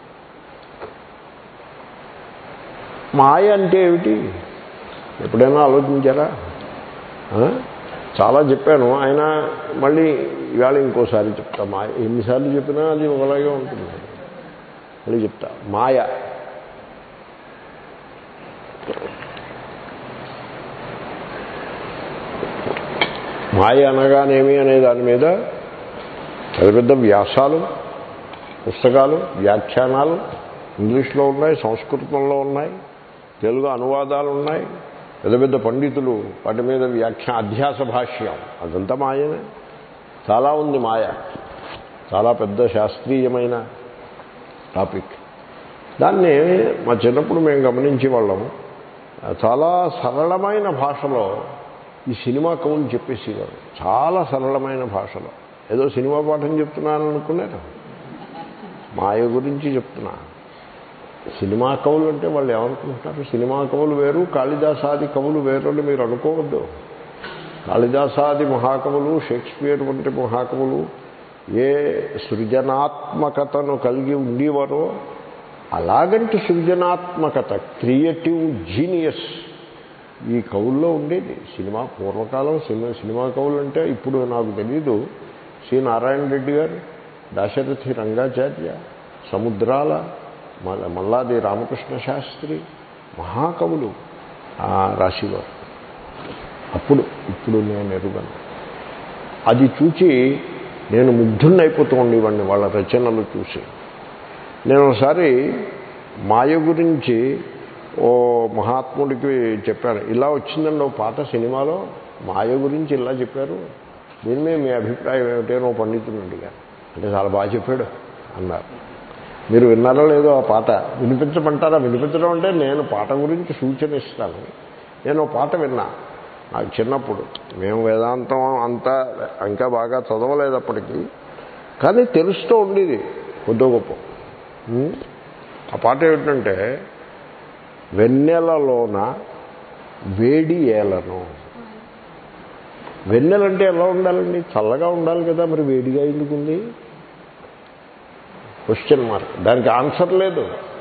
మాయ అంటే ఏమిటి ఎప్పుడైనా ఆలోచించారా? చాలా చెప్పాను, అయినా మళ్ళీ ఇవాళ ఇంకోసారి చెప్తా. మాయ ఎన్నిసార్లు చెప్పినా అది ఒకలాగే ఉంటుంది. మళ్ళీ చెప్తా. మాయ మాయ అనగానేమి అనే దాని మీద పెద్ద పెద్ద వ్యాసాలు, పుస్తకాలు, వ్యాఖ్యానాలు ఇంగ్లీష్లో ఉన్నాయి, సంస్కృతంలో ఉన్నాయి, తెలుగు అనువాదాలు ఉన్నాయి. పెద్ద పెద్ద పండితులు వాటి మీద వ్యాఖ్యా అధ్యాస భాష్యం, అదంతా మాయనే. చాలా ఉంది మాయ, చాలా పెద్ద శాస్త్రీయమైన టాపిక్. దాన్ని మా చిన్నప్పుడు మేము గమనించే వాళ్ళము. చాలా సరళమైన భాషలో ఈ సినిమా కవులు చెప్పేసేవారు. చాలా సరళమైన భాషలో ఏదో సినిమా పాఠం చెప్తున్నాను అనుకున్నారు, మాయ గురించి చెప్తున్నా. సినిమా కవులు అంటే వాళ్ళు ఏమనుకుంటున్నారు? సినిమా కవులు వేరు, కాళిదాసాది కవులు వేరు అని మీరు అనుకోవద్దు. కాళిదాసాది మహాకవులు, షేక్స్పియర్ వంటి మహాకవులు ఏ సృజనాత్మకతను కలిగి ఉండేవారో అలాగంటి సృజనాత్మకత, క్రియేటివ్ జీనియస్ ఈ కవుల్లో ఉండేది. సినిమా పూర్వకాలం సినిమా సినిమా కవులు అంటే ఇప్పుడు నాకు తెలీదు. సి నారాయణ రెడ్డి గారు, దాశరథి రంగాచార్య, సముద్రాల, మల్లాది రామకృష్ణ శాస్త్రి మహాకవులు రాసేవారు అప్పుడు. ఇప్పుడు నేను ఎరుగను. అది చూచి నేను ముగ్ధుణ్ణి అయిపోతూ ఉండేవాడిని వాళ్ళ రచనలు చూసి. నేను ఒకసారి మాయ గురించి ఓ మహాత్ముడికి చెప్పాను. ఇలా వచ్చిందండి ఓ పాట సినిమాలో, మాయ గురించి ఇలా చెప్పారు, దీని మీద మీ అభిప్రాయం ఏమిటో పండితుడు అడిగారు. అంటే చాలా బాగా చెప్పాడు అన్నారు. మీరు విన్నారో లేదో ఆ పాట? వినిపించమంటారా? వినిపించడం అంటే నేను పాట గురించి సూచన ఇస్తాను. నేను ఓ పాట విన్నా నాకు చిన్నప్పుడు. మేము వేదాంతం అంతా ఇంకా బాగా చదవలేదప్పటికీ, కానీ తెలుస్తూ ఉండేది కొద్దో గొప్ప. ఆ పాట ఏమిటంటే, వెన్నెలలోన వేడి ఏలను. వెన్నెలంటే ఎలా ఉండాలండి? చల్లగా ఉండాలి కదా, మరి వేడిగా ఎందుకుంది? Question mark. దానికి ఆన్సర్ లేదు.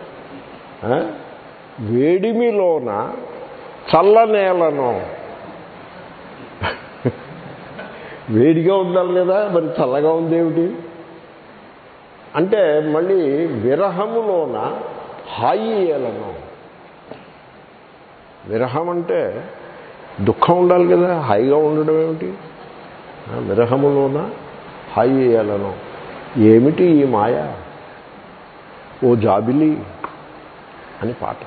వేడిమిలోన చల్లనేలను. వేడిగా ఉండాలి కదా, మరి చల్లగా ఉందేమిటి అంటే, మళ్ళీ విరహములోన హాయి ఏలను. విరహం అంటే దుఃఖం ఉండాలి కదా, హాయిగా ఉండడం ఏమిటి? విరహములోన హాయి ఏలను. ఏమిటి ఈ మాయ ఓ జాబిలి అని పాట.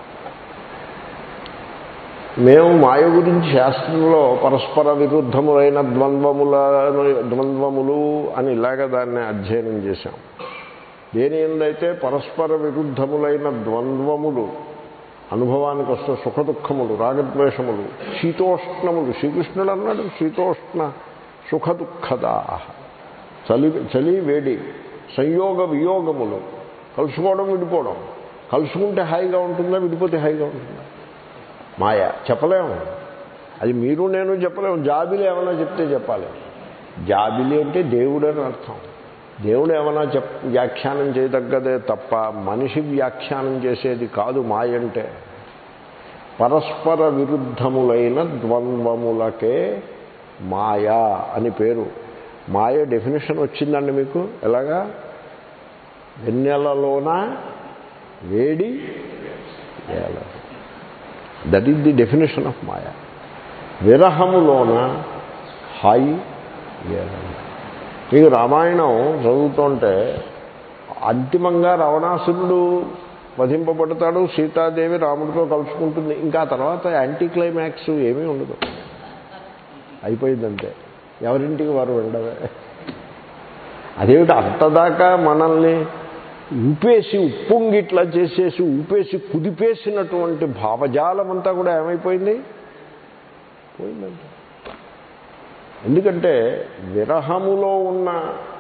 మేము మాయ గురించి శాస్త్రంలో పరస్పర విరుద్ధములైన ద్వంద్వముల ద్వంద్వములు అని ఇలాగ దాన్ని అధ్యయనం చేశాం. దేని ఏందైతే పరస్పర విరుద్ధములైన ద్వంద్వములు అనుభవానికి వస్తే సుఖదుఖములు, రాగద్వేషములు, శీతోష్ణములు. శ్రీకృష్ణుడు అన్నాడు శీతోష్ణ సుఖదుఖదా. చలి చలి వేడి, సంయోగ వియోగములు, కలుసుకోవడం విడిపోవడం. కలుసుకుంటే హాయిగా ఉంటుందా, విడిపోతే హాయిగా ఉంటుందా? మాయ చెప్పలేము. అది మీరు నేను చెప్పలేము. జాబిలి ఏమైనా చెప్తే చెప్పాలి. జాబిలి అంటే దేవుడు అని అర్థం. దేవుడు ఏమైనా చెప్ వ్యాఖ్యానం చేయదగ్గదే తప్ప మనిషి వ్యాఖ్యానం చేసేది కాదు మాయ అంటే. పరస్పర విరుద్ధములైన ద్వంద్వములకే మాయా అని పేరు. మాయ డెఫినేషన్ వచ్చిందండి మీకు ఎలాగా? వెన్నెలలోన వేడి ఏల. That is the definition of maya. విరహములోన హాయి ఏల. మీకు రామాయణం చదువుతుంటే అంతిమంగా రావణాసురుడు వధింపబడతాడు, సీతాదేవి రాముడితో కలుసుకుంటుంది. ఇంకా తర్వాత యాంటీ క్లైమాక్స్ ఏమీ ఉండదు, అయిపోయిందంటే ఎవరింటికి వారు వెళ్ళడమే. అదేమిటి అంతదాకా మనల్ని ఊపేసి ఉప్పొంగిట్లా చేసేసి ఊపేసి కుదిపేసినటువంటి భావజాలం అంతా కూడా ఏమైపోయింది, పోయిందంట. ఎందుకంటే విరహములో ఉన్న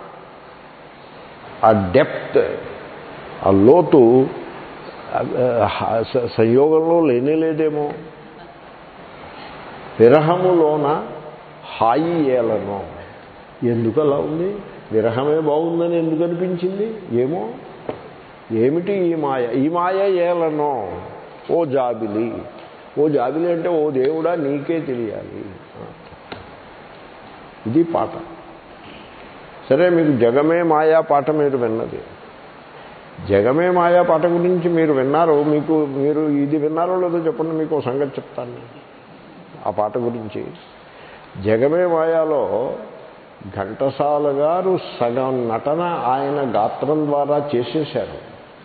ఆ డెప్త్, ఆ లోతు సంయోగంలో లేనే లేదేమో. విరహములోన హాయి ఏలనో, ఎందుకు అలా ఉంది? విరహమే బాగుందని ఎందుకు అనిపించింది ఏమో. ఏమిటి ఈ మాయ? ఈ మాయ ఏలనో ఓ జాబిలి. ఓ జాబిలి అంటే ఓ దేవుడా నీకే తెలియాలి. ఇది పాట. సరే, మీకు జగమే మాయా పాట మీరు విన్నది. జగమే మాయా పాట గురించి మీరు విన్నారు. మీకు మీరు ఇది విన్నారో లేదో చెప్పండి, మీకు ఒక సంగతి చెప్తాను ఆ పాట గురించి. జగమే మాయాలో ఘంటసాల గారు సగం నటన ఆయన గాత్రం ద్వారా చేసేశారు.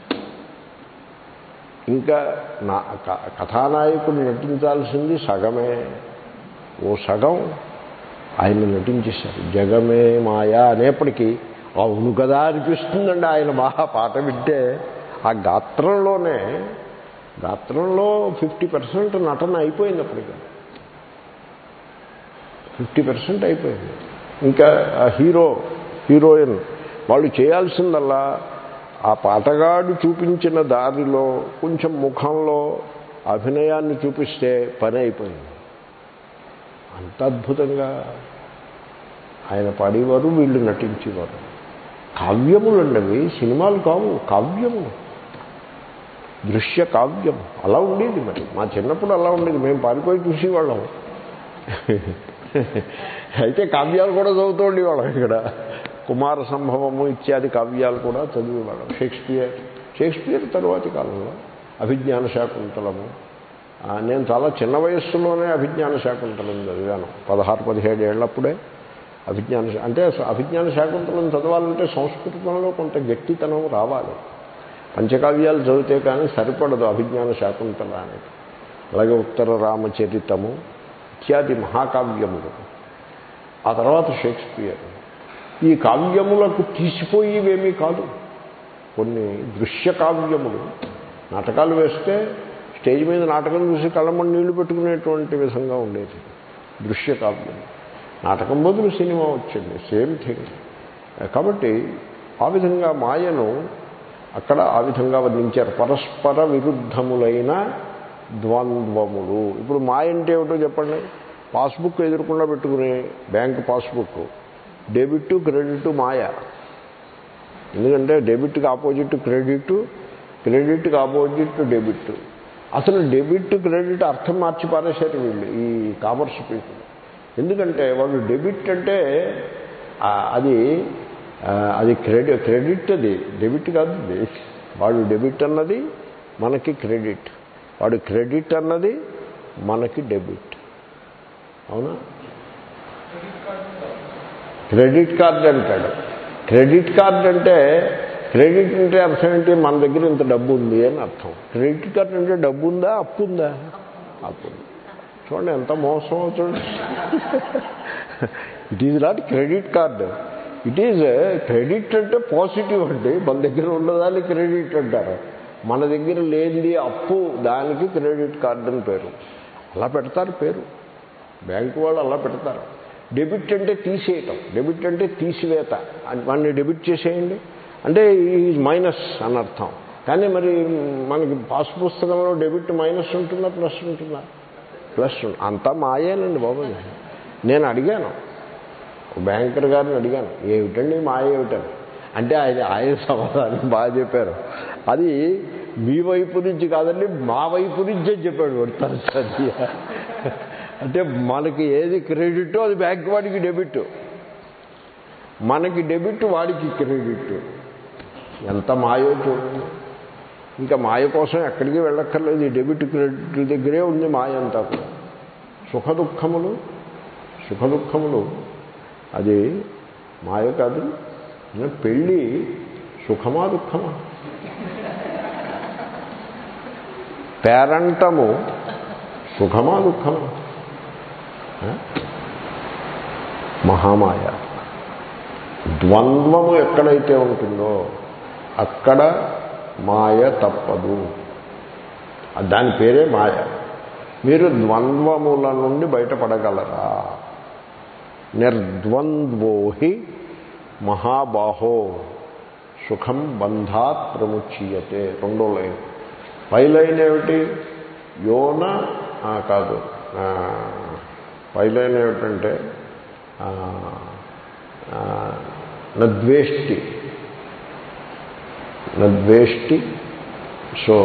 ఇంకా నా కథానాయకుడు నటించాల్సింది సగమే. ఓ సగం ఆయన నటించేశారు. జగమే మాయా అనేప్పటికీ అవును కదా అనిపిస్తుందండి ఆయన బాగా పాట వింటే. ఆ గాత్రంలోనే గాత్రంలో ఫిఫ్టీ పర్సెంట్ నటన అయిపోయింది. అప్పటికి ఫిఫ్టీ పర్సెంట్ అయిపోయింది. ఇంకా హీరో హీరోయిన్ వాళ్ళు చేయాల్సిందల్లా ఆ పాటగాడు చూపించిన దారిలో కొంచెం ముఖంలో అభినయాన్ని చూపిస్తే పని అయిపోయింది. అంత అద్భుతంగా ఆయన పాడేవారు, వీళ్ళు నటించేవారు. కావ్యములండి అవి, సినిమాలు కావు, కావ్యము, దృశ్య కావ్యం. అలా ఉండేది. మరి మా చిన్నప్పుడు అలా ఉండేది. మేము పారిపోయి చూసేవాళ్ళం. అయితే కావ్యాలు కూడా చదువుతూ ఉండేవాళ్ళం. ఇక్కడ కుమార సంభవము ఇత్యాది కావ్యాలు కూడా చదివేవాళ్ళం. షేక్స్పియర్ షేక్స్పియర్ తరువాతి కాలంలో అభిజ్ఞాన శాకుంతలము. నేను చాలా చిన్న వయస్సులోనే అభిజ్ఞాన శాకుంతలం చదివాను. పదహారు పదిహేడు ఏళ్ళప్పుడే అభిజ్ఞాన, అంటే అభిజ్ఞాన శాకుంతలం చదవాలంటే సంస్కృతంలో కొంత గట్టితనం రావాలి. పంచకావ్యాలు చదివితే కానీ సరిపడదు అభిజ్ఞాన శాకుంతల అనేది. అలాగే ఉత్తర రామచరితము ఇత్యాది మహాకావ్యములు. ఆ తర్వాత షేక్స్పియర్. ఈ కావ్యములకు తీసిపోయేవేమీ కాదు. కొన్ని దృశ్య కావ్యములు, నాటకాలు వేస్తే స్టేజ్ మీద నాటకం చూసి కళ్ళమ్మని నీళ్లు పెట్టుకునేటువంటి విధంగా ఉండేది దృశ్య కావ్యం. నాటకం బదులు సినిమా వచ్చింది, సేమ్ థింగ్. కాబట్టి ఆ విధంగా మాయను అక్కడ ఆ విధంగా వర్ణించారు. పరస్పర విరుద్ధములైన ద్వంద్వములు. ఇప్పుడు మాయ అంటే ఏమిటో చెప్పండి. పాస్బుక్ ఎదురకుండా పెట్టుకుని బ్యాంక్ పాస్బుక్, డెబిట్ క్రెడిట్ మాయ. ఎందుకంటే డెబిట్కి ఆపోజిట్ క్రెడిట్, క్రెడిట్కి ఆపోజిట్ డెబిట్. అసలు డెబిట్ క్రెడిట్ అర్థం మార్చి పారేశారు వీళ్ళు, ఈ కామర్స్ పీపుల్. ఎందుకంటే వాళ్ళు డెబిట్ అంటే అది అది క్రెడిట్ క్రెడిట్ అది డెబిట్ కాదు. వాడు డెబిట్ అన్నది మనకి క్రెడిట్, వాడు క్రెడిట్ అన్నది మనకి డెబిట్. అవునా? క్రెడిట్ కార్డు అంటాడు. క్రెడిట్ కార్డు అంటే క్రెడిట్ అంటే అర్థం ఏంటి? మన దగ్గర ఇంత డబ్బు ఉంది అని అర్థం. క్రెడిట్ కార్డు అంటే డబ్బు ఉందా, అప్పు ఉందా? అప్పు ఉంది. చూడండి ఎంత మోసం చూడండి. It is not credit card, it is credit అంటే పాజిటివ్ అండి. మన దగ్గర ఉన్నదాన్ని క్రెడిట్ అంటారు. మన దగ్గర లేనిది అప్పు, దానికి క్రెడిట్ కార్డు అని పేరు. అలా పెడతారు పేరు, బ్యాంకు వాళ్ళు అలా పెడతారు. డెబిట్ అంటే తీసేయటం, డెబిట్ అంటే తీసివేత. వాడిని డెబిట్ చేసేయండి అంటే ఈజ్ మైనస్ అని అర్థం. కానీ మరి మనకి పాస్ పుస్తకంలో డెబిట్ మైనస్ ఉంటుందా, ప్లస్ ఉంటుందా? ప్లస్. అంతా మాయేనండి బాబు. నేను అడిగాను, బ్యాంకర్ గారిని అడిగాను, ఏమిటండి మాయ ఏమిటని. అంటే ఆయన ఆయన సమాధానం బాగా చెప్పారు. అది మీ వైపు నుంచి కాదండి, మా వైపు నుంచే చెప్పాడు. కొడతారు సరి. అంటే మనకి ఏది క్రెడిట్ అది బ్యాంక్ వాడికి డెబిట్, మనకి డెబిట్ వాడికి క్రెడిట్. ఎంత మాయో చూడండి. ఇంకా మాయ కోసం ఎక్కడికి వెళ్ళక్కర్లేదు. ఈ డెబిట్ క్రెడిట్ దగ్గరే ఉంది మాయ అంతా కూడా. సుఖ దుఃఖములు సుఖ దుఃఖములు అది మాయ కాదు. పెళ్ళి సుఖమా దుఃఖమా? పేరంటము సుఖమా దుఃఖమా? మహామాయ. ద్వంద్వము ఎక్కడైతే ఉంటుందో అక్కడ మాయ తప్పదు. దాని పేరే మాయ. మీరు ద్వంద్వముల నుండి బయటపడగలరా? నిర్ద్వంద్వోహి మహాబాహో సుఖం బంధాత్ ప్రముచ్యతే. రెండో లైన్. పై లైన్ ఏమిటి? యోన కాదు, పై లైన్ ఏమిటంటే నద్వేష్టి నద్వేష్టి సో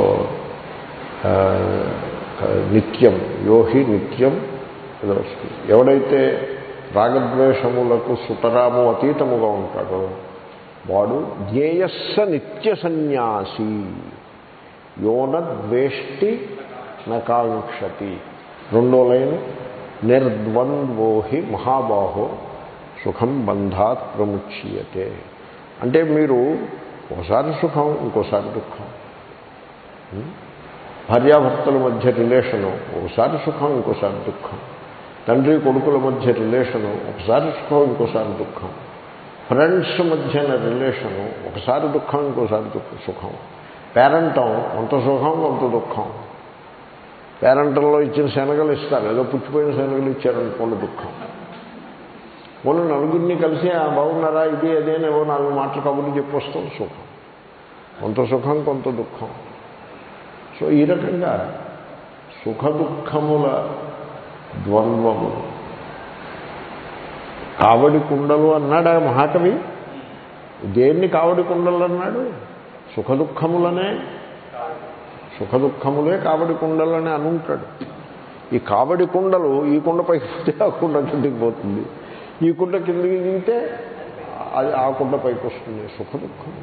నిత్యం యోహి నిత్యం ఇది వస్తుంది. ఎవడైతే రాగద్వేషములకు సుతరాము అతీతముగా ఉంటాడో వాడు జ్ఞేయస్స నిత్య సన్యాసి. యోనద్వేష్టి నకాంక్షతి. రెండో లైన్ నిర్ద్వంద్వోహి మహాబాహో సుఖం బంధాత్ ప్రముచ్యతే. అంటే మీరు ఒకసారి సుఖం, ఇంకోసారి దుఃఖం. భార్యాభర్తల మధ్య రిలేషను ఒకసారి సుఖం, ఇంకోసారి దుఃఖం. తండ్రి కొడుకుల మధ్య రిలేషను ఒకసారి సుఖం, ఇంకోసారి దుఃఖం. ఫ్రెండ్స్ మధ్యన రిలేషను ఒకసారి దుఃఖం, ఇంకోసారి సుఖం. పేరెంటం కొంత సుఖం, కొంత దుఃఖం. పేరెంటంలో ఇచ్చిన శనగలు ఇస్తారు, ఏదో పుచ్చిపోయిన శనగలు ఇచ్చారనుకోండి దుఃఖం. వాళ్ళు నలుగురిని కలిసి బాగున్నారా ఇది అదేనేవో నాలుగు మాటలు కబుర్లు చెప్పొస్తాం, సుఖం. కొంత సుఖం, కొంత దుఃఖం. సో ఈ రకంగా సుఖ దుఃఖముల ద్వంద్వము. కావడి కుండలు అన్నాడు ఆ మహాకవి. దేన్ని కావడి కుండలు అన్నాడు? సుఖ దుఃఖములనే. సుఖ దుఃఖములే కావడి కుండలని అనుంటాడు. ఈ కావడి కుండలు ఈ కుండ పైకి పోతే ఆ కుండ కిందికి పోతుంది, ఈ కుండ కిందికి దిగితే అది ఆ కుండ పైకి వస్తుంది. సుఖ దుఃఖము,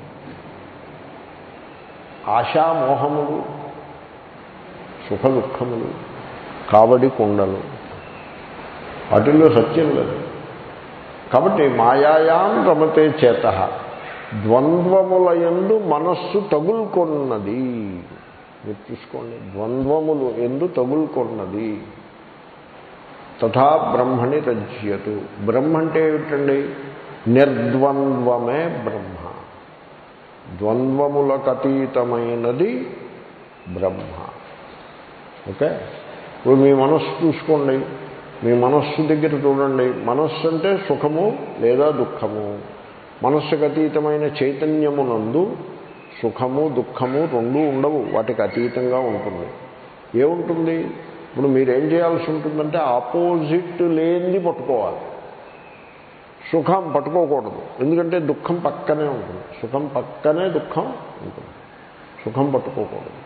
ఆశామోహములు, సుఖ దుఃఖములు, కావడి కుండలు. వాటిల్లో సత్యం లేదు. కాబట్టి మాయాయాం రమతే చేత ద్వంద్వముల యందు మనస్సు తగులుకొన్నది. మీరు చూసుకోండి, ద్వంద్వములు ఎందు తగులుకొన్నది. తథా బ్రహ్మణి రజ్యతు. బ్రహ్మ అంటే ఏమిటండి? నిర్ద్వంద్వమే బ్రహ్మ. ద్వంద్వములకు అతీతమైనది బ్రహ్మ. ఓకే. ఇప్పుడు మీ మనస్సు చూసుకోండి, మీ మనస్సు దగ్గర చూడండి. మనస్సు అంటే సుఖము లేదా దుఃఖము. మనస్సుకు అతీతమైన చైతన్యమునందు సుఖము దుఃఖము రెండూ ఉండవు, వాటికి అతీతంగా ఉంటుంది. ఏముంటుంది? ఇప్పుడు మీరేం చేయాల్సి ఉంటుందంటే ఆపోజిట్ లేనిది పట్టుకోవాలి. సుఖం పట్టుకోకూడదు, ఎందుకంటే దుఃఖం పక్కనే ఉంటుంది. సుఖం పక్కనే దుఃఖం ఉంటుంది, సుఖం పట్టుకోకూడదు.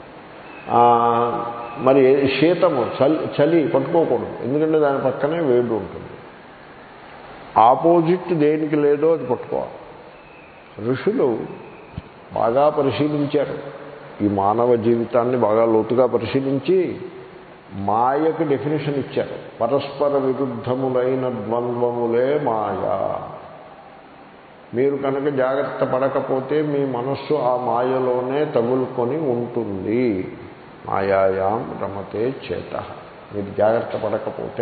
మరి శీతము చలి చలి పట్టుకోకూడదు, ఎందుకంటే దాని పక్కనే వేడి ఉంటుంది. ఆపోజిట్ దేనికి లేదో అది పట్టుకోవాలి. ఋషులు బాగా పరిశీలించారు, ఈ మానవ జీవితాన్ని బాగా లోతుగా పరిశీలించి మాయకు డెఫినేషన్ ఇచ్చారు. పరస్పర విరుద్ధములైన ద్వంద్వములే మాయా. మీరు కనుక జాగ్రత్త పడకపోతే మీ మనస్సు ఆ మాయలోనే తగులుకొని ఉంటుంది. మాయాయాం రమతే చేత. మీరు జాగ్రత్త పడకపోతే.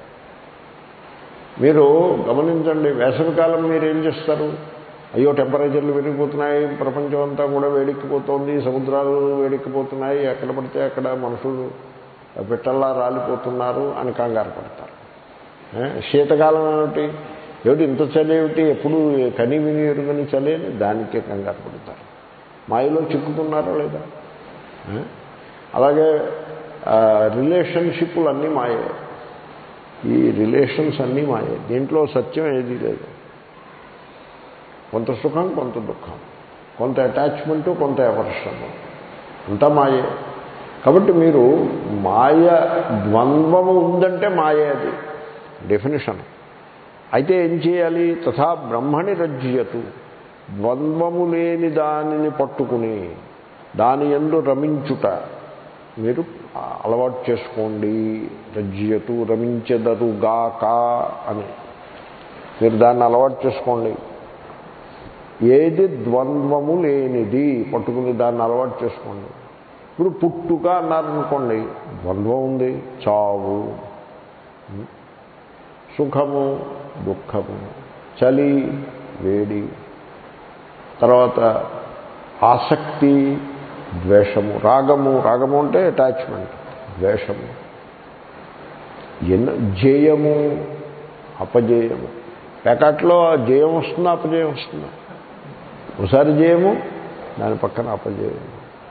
మీరు గమనించండి, వేసవికాలం మీరు ఏం చేస్తారు? అయ్యో టెంపరేచర్లు పెరిగిపోతున్నాయి, ప్రపంచం అంతా కూడా వేడెక్కిపోతుంది, సముద్రాలు వేడెక్కిపోతున్నాయి, ఎక్కడ పడితే అక్కడ మనుషులు పెట్టల్లా రాలిపోతున్నారు అని కంగారు పడతారు. శీతకాలం ఏమిటి? ఏమిటి ఇంత చలి ఏమిటి? ఎప్పుడు కని విని ఎరుగని చలి అని దానికే కంగారు పడతారు. మాయలో చిక్కుకున్నారా లేదా? అలాగే రిలేషన్షిప్లు అన్నీ మాయే. ఈ రిలేషన్స్ అన్నీ మాయే, దీంట్లో సత్యం ఏదీ లేదు. కొంత సుఖం, కొంత దుఃఖం, కొంత అటాచ్మెంటు, కొంత ఎవర్షను, అంతా మాయే. కాబట్టి మీరు మాయ ద్వంద్వము ఉందంటే మాయే, అది డెఫినిషన్. అయితే ఏం చేయాలి? తథా బ్రహ్మణి రజ్యతు. ద్వంద్వము లేని దానిని పట్టుకుని దాని యందు రమించుట మీరు అలవాటు చేసుకోండి. రజ్యతు రమించెదరుగాక అని మీరు దాన్ని అలవాటు చేసుకోండి. ఏది ద్వంద్వము లేనిది పట్టుకుని దాన్ని అలవాటు చేసుకోండి. ఇప్పుడు పుట్టుక అన్నారనుకోండి, ద్వంద్వం ఉంది, చావు, సుఖము దుఃఖము, చలి వేడి, తర్వాత ఆసక్తి, ద్వేషము, రాగము, రాగము అంటే అటాచ్మెంట్, ద్వేషము, ఎన్న జయము, అపజయము. ప్యాకెట్లో జయం వస్తుందా అపజయం వస్తుందా? ఒకసారి జయము, దాని పక్కన అపజయము.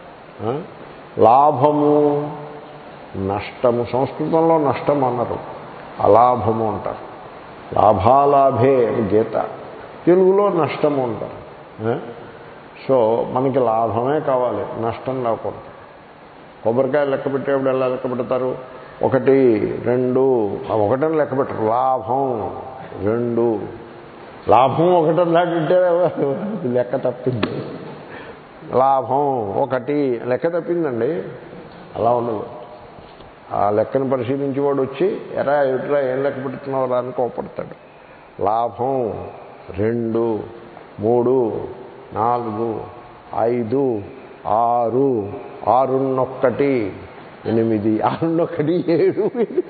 లాభము, నష్టము. సంస్కృతంలో నష్టం అన్నారు, అలాభము అంటారు. లాభాలాభే అని గీత. తెలుగులో నష్టము అంటారు. సో మనకి లాభమే కావాలి, నష్టం రాకూడదు. కొబ్బరికాయ లెక్క పెట్టేప్పుడు ఎలా లెక్క పెడతారు? ఒకటి, రెండు, ఒకటని లెక్క పెట్టరు. లాభం రెండు, లాభం ఒకటని లాంటి లెక్క తప్పింది. లాభం ఒకటి లెక్క తప్పిందండి. అలా ఉండదు. ఆ లెక్కను పరిశీలించి వాడు వచ్చి ఎరా ఎటురా ఏం లెక్క పెడుతున్నావు అని కోపడతాడు. లాభం రెండు, మూడు, నాలుగు, ఐదు, ఆరు, ఆరున్నొక్కటి, ఎనిమిది, ఆరున్నొక్కటి, ఏడు.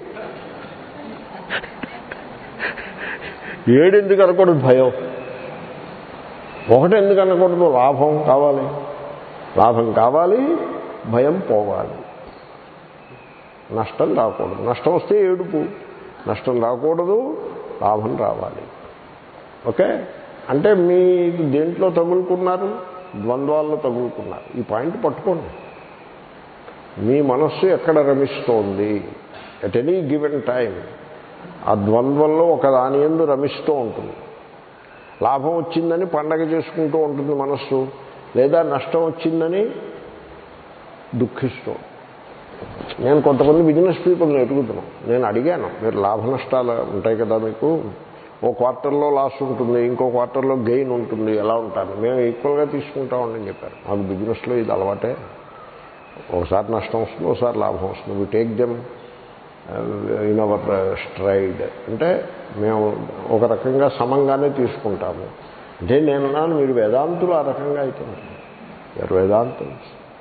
ఏడు ఎందుకు అనకూడదు? భయం. ఒకటి ఎందుకు అనకూడదు? లాభం కావాలి, లాభం కావాలి, భయం పోవాలి, నష్టం రాకూడదు. నష్టం వస్తే ఏడుపు, నష్టం రాకూడదు, లాభం రావాలి. ఓకే, అంటే మీరు దేంట్లో తగులుకున్నారు? ద్వంద్వాల్లో తగులుకున్నారు. ఈ పాయింట్ పట్టుకోండి. మీ మనస్సు ఎక్కడ రమిస్తోంది ఎట్ ఎనీ గివెన్ టైం, ఆ ద్వంద్వంలో ఒక దాని యందు రమిస్తూ ఉంటుంది. లాభం వచ్చిందని పండగ చేసుకుంటూ ఉంటుంది మనస్సు, లేదా నష్టం వచ్చిందని దుఃఖిస్తూ. నేను కొంతమంది బిజినెస్ పీపుల్ని ఎదుగుతున్నాను. నేను అడిగాను, మీరు లాభ నష్టాలు ఉంటాయి కదా, మీకు ఓ క్వార్టర్లో లాస్ ఉంటుంది, ఇంకో క్వార్టర్లో గెయిన్ ఉంటుంది, ఎలా ఉంటాను? మేము ఈక్వల్గా తీసుకుంటామని చెప్పారు. మాకు బిజినెస్లో ఇది అలవాటే. ఒకసారి నష్టం వస్తుంది, ఒకసారి లాభం వస్తుంది. We take them in our stride. అంటే మేము ఒక రకంగా సమంగానే తీసుకుంటాము. అంటే నేను అన్నాను, మీరు వేదాంతులు ఆ రకంగా అయితే మీరు వేదాంతులు.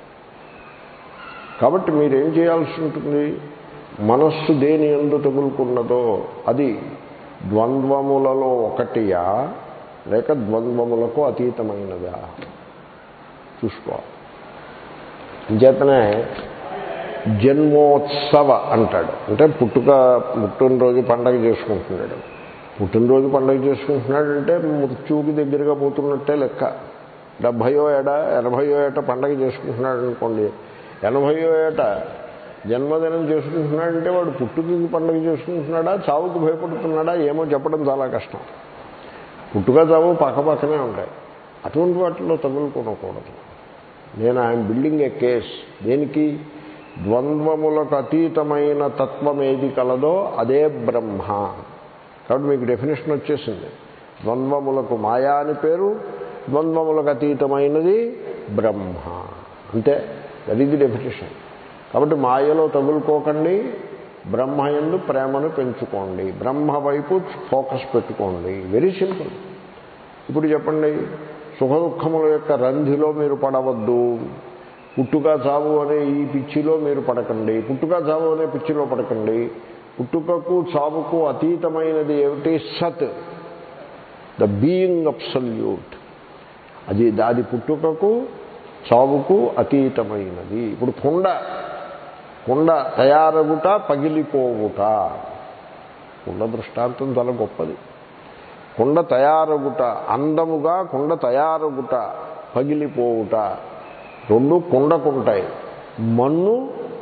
కాబట్టి మీరేం చేయాల్సి ఉంటుంది? మనస్సు దేని యందు తగులుకున్నదో అది ద్వంద్వములలో ఒకటియా లేక ద్వంద్వములకు అతీతమైనదా చూసుకోవాలి. అంచేతనే జన్మోత్సవ అంటాడు. అంటే పుట్టుక పుట్టినరోజు పండగ చేసుకుంటున్నాడు. పుట్టినరోజు పండగ చేసుకుంటున్నాడంటే మృత్యువుకి దగ్గరగా పోతున్నట్టే లెక్క. డెబ్భయో ఏట ఎనభయో ఏట పండగ చేసుకుంటున్నాడు అనుకోండి, ఎనభయో ఏట జన్మదినం చేసుకుంటున్నాడంటే వాడు పుట్టుకకి పండుగ చేసుకుంటున్నాడా, చావుకు భయపడుతున్నాడా ఏమో చెప్పడం చాలా కష్టం. పుట్టుక చావు పక్కపక్కనే ఉంటాయి. అటువంటి వాటిలో తగులుకోనకూడదు. నేను ఐఎమ్ బిల్డింగ్ ఏ కేస్. దేనికి? ద్వంద్వములకు అతీతమైన తత్వం ఏది కలదో అదే బ్రహ్మ. కాబట్టి మీకు డెఫినేషన్ వచ్చేసింది. ద్వంద్వములకు మాయా అని పేరు, ద్వంద్వములకు అతీతమైనది బ్రహ్మ. అంతే, దట్ ఈజ్ ది డెఫినేషన్. కాబట్టి మాయలో తగులుకోకండి, బ్రహ్మయందు ప్రేమను పెంచుకోండి, బ్రహ్మ వైపు ఫోకస్ పెట్టుకోండి. Very simple. ఇప్పుడు చెప్పండి, సుఖ దుఃఖముల యొక్క రంధిలో మీరు పడవద్దు. పుట్టుక చావు అనే ఈ పిచ్చిలో మీరు పడకండి. పుట్టుక చావు అనే పిచ్చిలో పడకండి. పుట్టుకకు చావుకు అతీతమైనది ఏమిటి? సత్, ద బీయింగ్ అబ్సల్యూట్. అది దాది పుట్టుకకు చావుకు అతీతమైనది. ఇప్పుడు కుండ కుండ తయారగుట పగిలిపోవుట. కుండ దృష్టాంతం చాలా గొప్పది. కుండ తయారగుట, అందముగా కుండ తయారగుట, పగిలిపోవుట, రెండు కుండకుంటాయి. మన్ను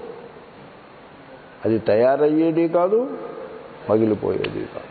అది తయారయ్యేది కాదు, పగిలిపోయేది కాదు.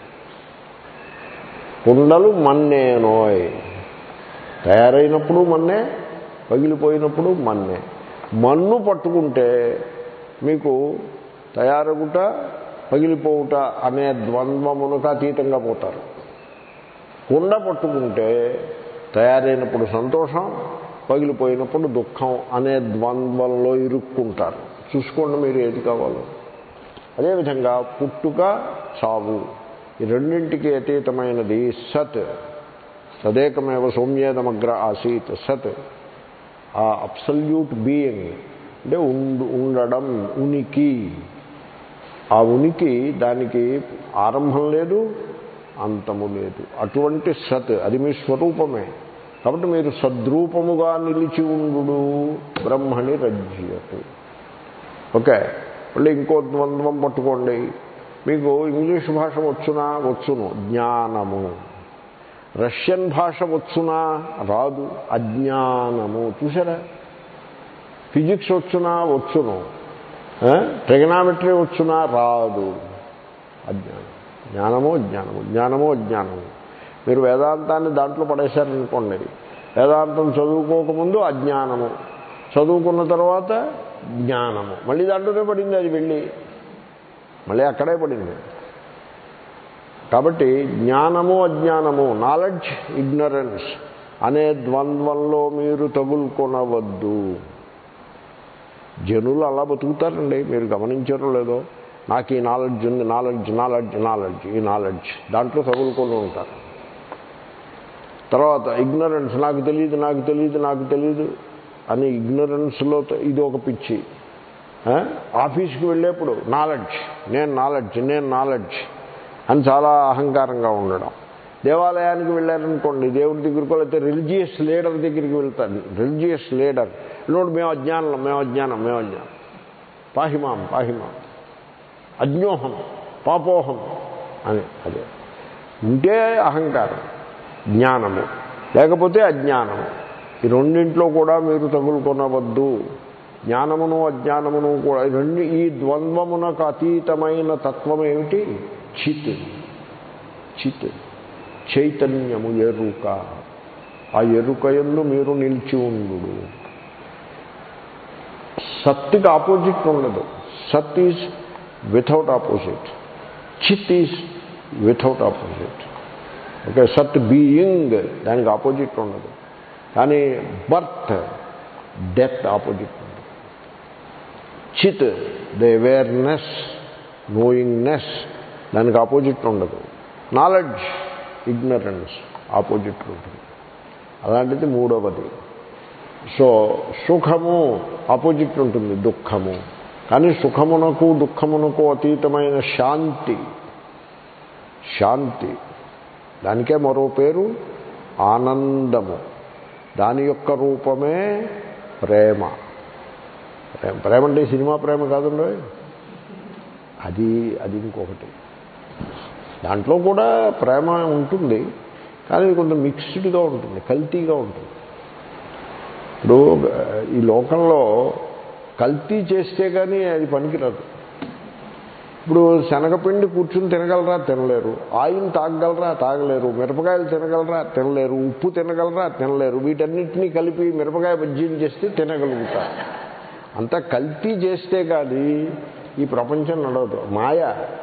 కుండలు మన్నేనోయ్. తయారైనప్పుడు మన్నే, పగిలిపోయినప్పుడు మన్నే. మన్ను పట్టుకుంటే మీకు తయారగుట పగిలిపోవుట అనే ద్వంద్వమునకు అతీతంగా పోతారు. కుండ పట్టుకుంటే తయారైనప్పుడు సంతోషం, పగిలిపోయినప్పుడు దుఃఖం అనే ద్వంద్వంలో ఇరుక్కుంటారు. చూసుకోండి మీరు ఏది కావాలో. అదేవిధంగా పుట్టుక చావు ఈ రెండింటికి అతీతమైనది సత్. తదేకమేవ సౌమ్యేదమగ్ర ఆసీత్. సత్ ఆ అబ్సల్యూట్ బీయింగ్, అంటే ఉండు ఉండడం, ఉనికి. ఆ ఉనికి దానికి ఆరంభం లేదు, అంతము లేదు. అటువంటి సత్ అది మీ స్వరూపమే. కాబట్టి మీరు సద్రూపముగా నిలిచి ఉండు బ్రహ్మణి రజ్యతు. ఓకే, మళ్ళీ ఇంకో ద్వంద్వం పట్టుకోండి. మీకు ఇంగ్లీష్ భాష వచ్చునా? వచ్చును, జ్ఞానము. రష్యన్ భాష వచ్చునా? రాదు, అజ్ఞానము. చూసారా? ఫిజిక్స్ వచ్చునా? వచ్చును. ట్రిగనామెట్రీ వచ్చునా? రాదు, అజ్ఞానం. జ్ఞానము జ్ఞానము జ్ఞానము అజ్ఞానము. మీరు వేదాంతాన్ని దాంట్లో పడేశారనుకోండి, వేదాంతం చదువుకోకముందు అజ్ఞానము, చదువుకున్న తర్వాత జ్ఞానము, మళ్ళీ దాంట్లోనే పడింది అది, వెళ్ళి మళ్ళీ అక్కడే పడింది. కాబట్టి జ్ఞానము అజ్ఞానము, నాలెడ్జ్ ఇగ్నరెన్స్ అనే ద్వంద్వంలో మీరు తగులుకొనవద్దు. జనులు అలా బతుకుతారండి, మీరు గమనించారో లేదో. నాకు ఈ నాలెడ్జ్ ఉంది, నాలెడ్జ్ నాలెడ్జ్ నాలెడ్జ్ ఈ నాలెడ్జ్ దాంట్లో తగులుకొని ఉంటారు. తర్వాత ఇగ్నరెన్స్, నాకు తెలియదు నాకు తెలియదు నాకు తెలియదు అని ఇగ్నరెన్స్లో ఇది ఒక పిచ్చి. ఆఫీస్కి వెళ్ళేప్పుడు నాలెడ్జ్, నేను నాలెడ్జ్ నేను నాలెడ్జ్ అని చాలా అహంకారంగా ఉండడం. దేవాలయానికి వెళ్ళారనుకోండి, దేవుడి దగ్గరికి వెళ్తే రిలీజియస్ లీడర్ దగ్గరికి వెళ్తారు. రిలీజియస్ లీడర్ నోడు, మేము అజ్ఞానం మేము అజ్ఞానం మేము అజ్ఞానం పాహిమాం పాహిమాం, అజ్ఞోహం పాపోహం అని. అదే ఉంటే అహంకారం, జ్ఞానము లేకపోతే అజ్ఞానము. ఈ రెండింట్లో కూడా మీరు తగులుకొనవద్దు. జ్ఞానమును అజ్ఞానమును కూడా రెండు, ఈ ద్వంద్వమునకు అతీతమైన తత్వం ఏమిటి? చిత్. చిత్ చైతన్యము, ఎరుక. ఆ ఎరుక యందు మీరు నిలిచి ఉండు. సత్తుకి ఆపోజిట్ ఉండదు. Sat is without opposite, chit is without opposite. Okay, sat being, దానికి ఆపోజిట్ ఉండదు. కానీ బర్త్ డెత్ ఆపోజిట్ ఉండదు. చిత్ ద అవేర్నెస్, నోయింగ్నెస్, దానికి ఆపోజిట్ ఉండదు. నాలెడ్జ్ ఇగ్నరెన్స్ ఆపోజిట్ ఉంటుంది. అలాంటిది మూడవది. సో సుఖము ఆపోజిట్ ఉంటుంది, దుఃఖము. కానీ సుఖమునకు దుఃఖమునకు అతీతమైన శాంతి, శాంతి దానికే మరో పేరు ఆనందము. దాని యొక్క రూపమే ప్రేమ. ప్రేమ అంటే సినిమా ప్రేమ కాదండి, అది అది ఇంకొకటి. దాంట్లో కూడా ప్రేమ ఉంటుంది, కానీ కొంత మిక్స్డ్గా ఉంటుంది, కల్తీగా ఉంటుంది. ఇప్పుడు ఈ లోకంలో కల్తీ చేస్తే కానీ అది పనికిరాదు. ఇప్పుడు శనగపిండి కూర్చుని తినగలరా? తినలేరు. ఆయిల్ తాగగలరా? తాగలేరు. మిరపకాయలు తినగలరా? తినలేరు. ఉప్పు తినగలరా? తినలేరు. వీటన్నిటినీ కలిపి మిరపకాయ బజ్జీలు చేస్తే తినగలుగుతారు. అంతా కల్తీ చేస్తే కానీ ఈ ప్రపంచం నడవదు. మాయ.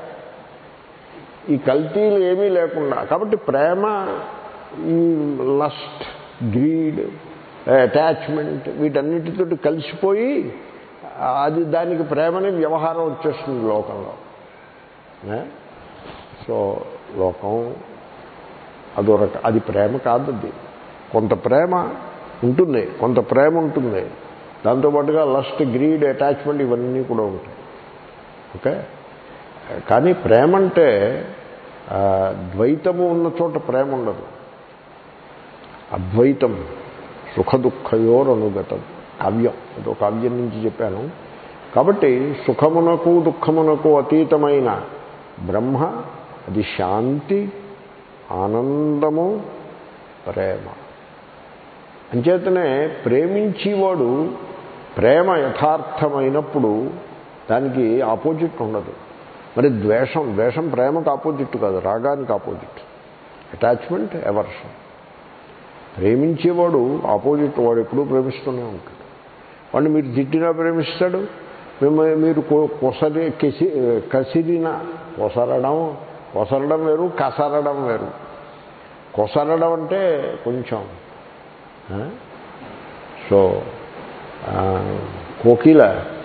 ఈ కల్తీలు ఏమీ లేకుండా. కాబట్టి ప్రేమ, ఈ లస్ట్, గ్రీడ్, అటాచ్మెంట్ వీటన్నిటితో కలిసిపోయి అది దానికి ప్రేమని వ్యవహారం వచ్చేస్తుంది లోకంలో. సో లోకం అదో రక, అది ప్రేమ కాదు. అది కొంత ప్రేమ ఉంటుంది, కొంత ప్రేమ ఉంటుంది, దాంతోపాటుగా లస్ట్, గ్రీడ్, అటాచ్మెంట్ ఇవన్నీ కూడా ఉంటాయి. ఓకే, కానీ ప్రేమ అంటే ద్వైతము ఉన్న చోట ప్రేమ ఉండదు. అద్వైతం, సుఖ దుఃఖయోరనుగతం. కావ్యం, అదో కావ్యం నుంచి చెప్పాను. కాబట్టి సుఖమునకు దుఃఖమునకు అతీతమైన బ్రహ్మ, అది శాంతి, ఆనందము, ప్రేమ. అంచేతనే ప్రేమించేవాడు ప్రేమ యథార్థమైనప్పుడు దానికి ఆపోజిట్ ఉండదు. మరి ద్వేషం, ద్వేషం ప్రేమకు ఆపోజిట్ కాదు, రాగానికి ఆపోజిట్. Attachment, aversion. ప్రేమించేవాడు ఆపోజిట్, వాడు ఎప్పుడూ ప్రేమిస్తూనే ఉంటాడు. వాడిని మీరు తిట్టినా ప్రేమిస్తాడు, మిమ్మల్ని మీరు కొసరి కెసి కసిరిన కొసరడం, కొసరడం వేరు, కసరడం వేరు. కొసరడం అంటే కొంచెం. సో కోకిల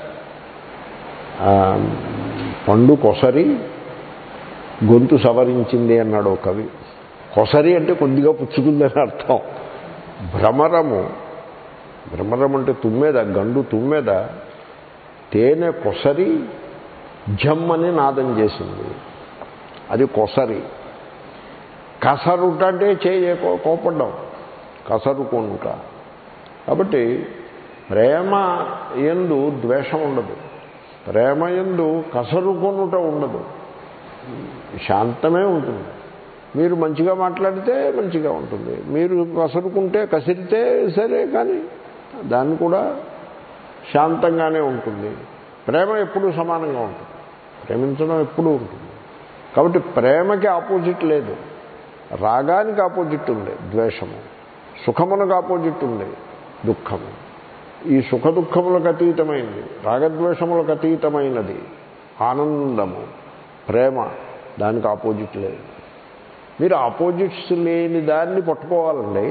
పండు కొసరి గొంతు సవరించింది అన్నాడు కవి. కొసరి అంటే కొద్దిగా పుచ్చుకుందని అర్థం. భ్రమరము, భ్రమరం అంటే తుమ్మెద, గండు తుమ్మెద తేనె కొసరి జమ్మని నాదం చేసింది, అది కొసరి. కసరుట అంటే చేయ కోపడ్డం, కసరుకొనుట. కాబట్టి ప్రేమ యందు ద్వేషం ఉండదు, ప్రేమ యందు కసరుకొనుట ఉండదు, శాంతమే ఉంటుంది. మీరు మంచిగా మాట్లాడితే మంచిగా ఉంటుంది, మీరు కసరుకుంటే కసిరితే సరే, కానీ దాన్ని కూడా శాంతంగానే ఉంటుంది. ప్రేమ ఎప్పుడూ సమానంగా ఉంటుంది, ప్రేమించడం ఎప్పుడూ ఉంటుంది. కాబట్టి ప్రేమకి ఆపోజిట్ లేదు, రాగానికి ఆపోజిట్ ఉంది ద్వేషము, సుఖమునకు ఆపోజిట్ ఉంది దుఃఖము. ఈ సుఖ దుఃఖములకు అతీతమైనది, రాగద్వేషములకు అతీతమైనది ఆనందము, ప్రేమ. దానికి ఆపోజిట్ లేదు. మీరు ఆపోజిట్స్ లేని దాన్ని పట్టుకోవాలండి.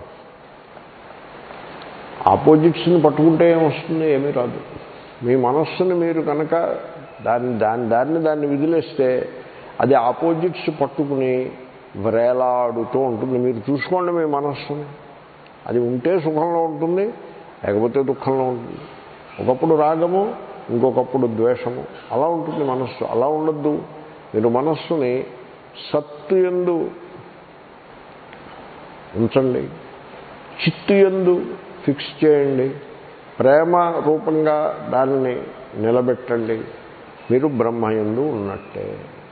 ఆపోజిట్స్ని పట్టుకుంటే ఏమొస్తుంది? ఏమీ రాదు. మీ మనస్సుని మీరు కనుక దాన్ని దాన్ని దాన్ని దాన్ని విదిలేస్తే అది ఆపోజిట్స్ పట్టుకుని వ్రేలాడుతూ ఉంటుంది. మీరు చూసుకోండి మీ మనస్సుని, అది ఉంటే సుఖంలో ఉంటుంది, లేకపోతే దుఃఖంలో ఉంటుంది. ఒకప్పుడు రాగము, ఇంకొకప్పుడు ద్వేషము, అలా ఉంటుంది మనస్సు. అలా ఉండద్దు. మీరు మనస్సుని సత్తు యందు ఉంచండి, చిత్తు యందు ఫిక్స్ చేయండి, ప్రేమ రూపంగా దానిని నిలబెట్టండి. మీరు బ్రహ్మయందు ఉన్నట్టే.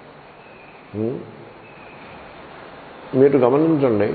మీరు గమనించండి,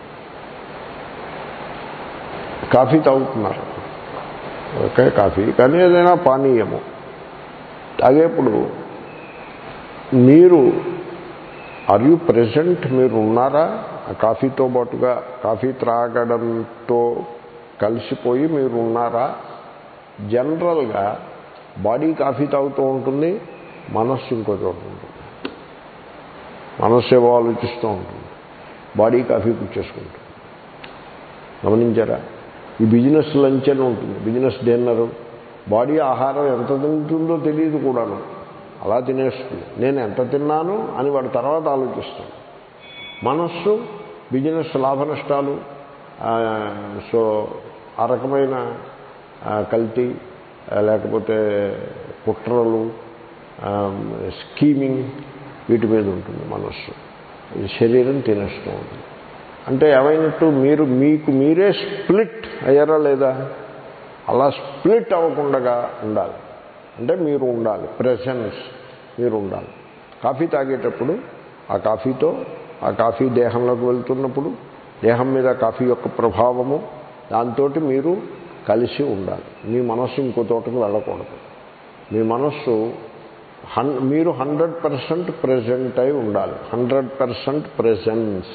కాఫీ తాగుతున్నారు, ఓకే, కాఫీ కానీ ఏదైనా పానీయము తాగేప్పుడు మీరు ఆర్ యూ ప్రెజెంట్, మీరు ఉన్నారా? ఆ కాఫీతో పాటుగా కాఫీ త్రాగడంతో కలిసిపోయి మీరు ఉన్నారా? జనరల్గా బాడీ కాఫీ తాగుతూ ఉంటుంది, మనస్సు ఇంకో చోట ఉంటుంది. మనస్సు ఏవో ఆలోచిస్తూ ఉంటుంది, బాడీ కాఫీ పుచ్చేసుకుంటుంది. గమనించారా? ఈ బిజినెస్ లంచ్ అని ఉంటుంది, బిజినెస్ డిన్నరు. బాడీ ఆహారం ఎంత తింటుందో తెలియదు కూడాను, అలా తినేస్తుంది. నేను ఎంత తిన్నాను అని వాడు తర్వాత ఆలోచిస్తాడు. మనస్సు బిజినెస్ లాభ నష్టాలు, సో ఆ రకమైన కల్తీ, లేకపోతే కుట్రలు, స్కీమింగ్, వీటి మీద ఉంటుంది మనస్సు. శరీరం తినేస్తూ ఉంటుంది. అంటే ఏమైనట్టు? మీరు మీకు మీరే స్ప్లిట్ అయ్యారా లేదా? అలా స్ప్లిట్ అవ్వకుండా ఉండాలి. అంటే మీరు ఉండాలి, ప్రెసెన్స్, మీరు ఉండాలి. కాఫీ తాగేటప్పుడు ఆ కాఫీతో, ఆ కాఫీ దేహంలోకి వెళ్తున్నప్పుడు దేహం మీద కాఫీ యొక్క ప్రభావము, దాంతో మీరు కలిసి ఉండాలి. మీ మనస్సు ఇంకో తోటకు వెళ్ళకూడదు. మీ మనస్సు హన్ మీరు హండ్రెడ్ పర్సెంట్ ప్రెజెంట్ అయి ఉండాలి. Hundred percent presence,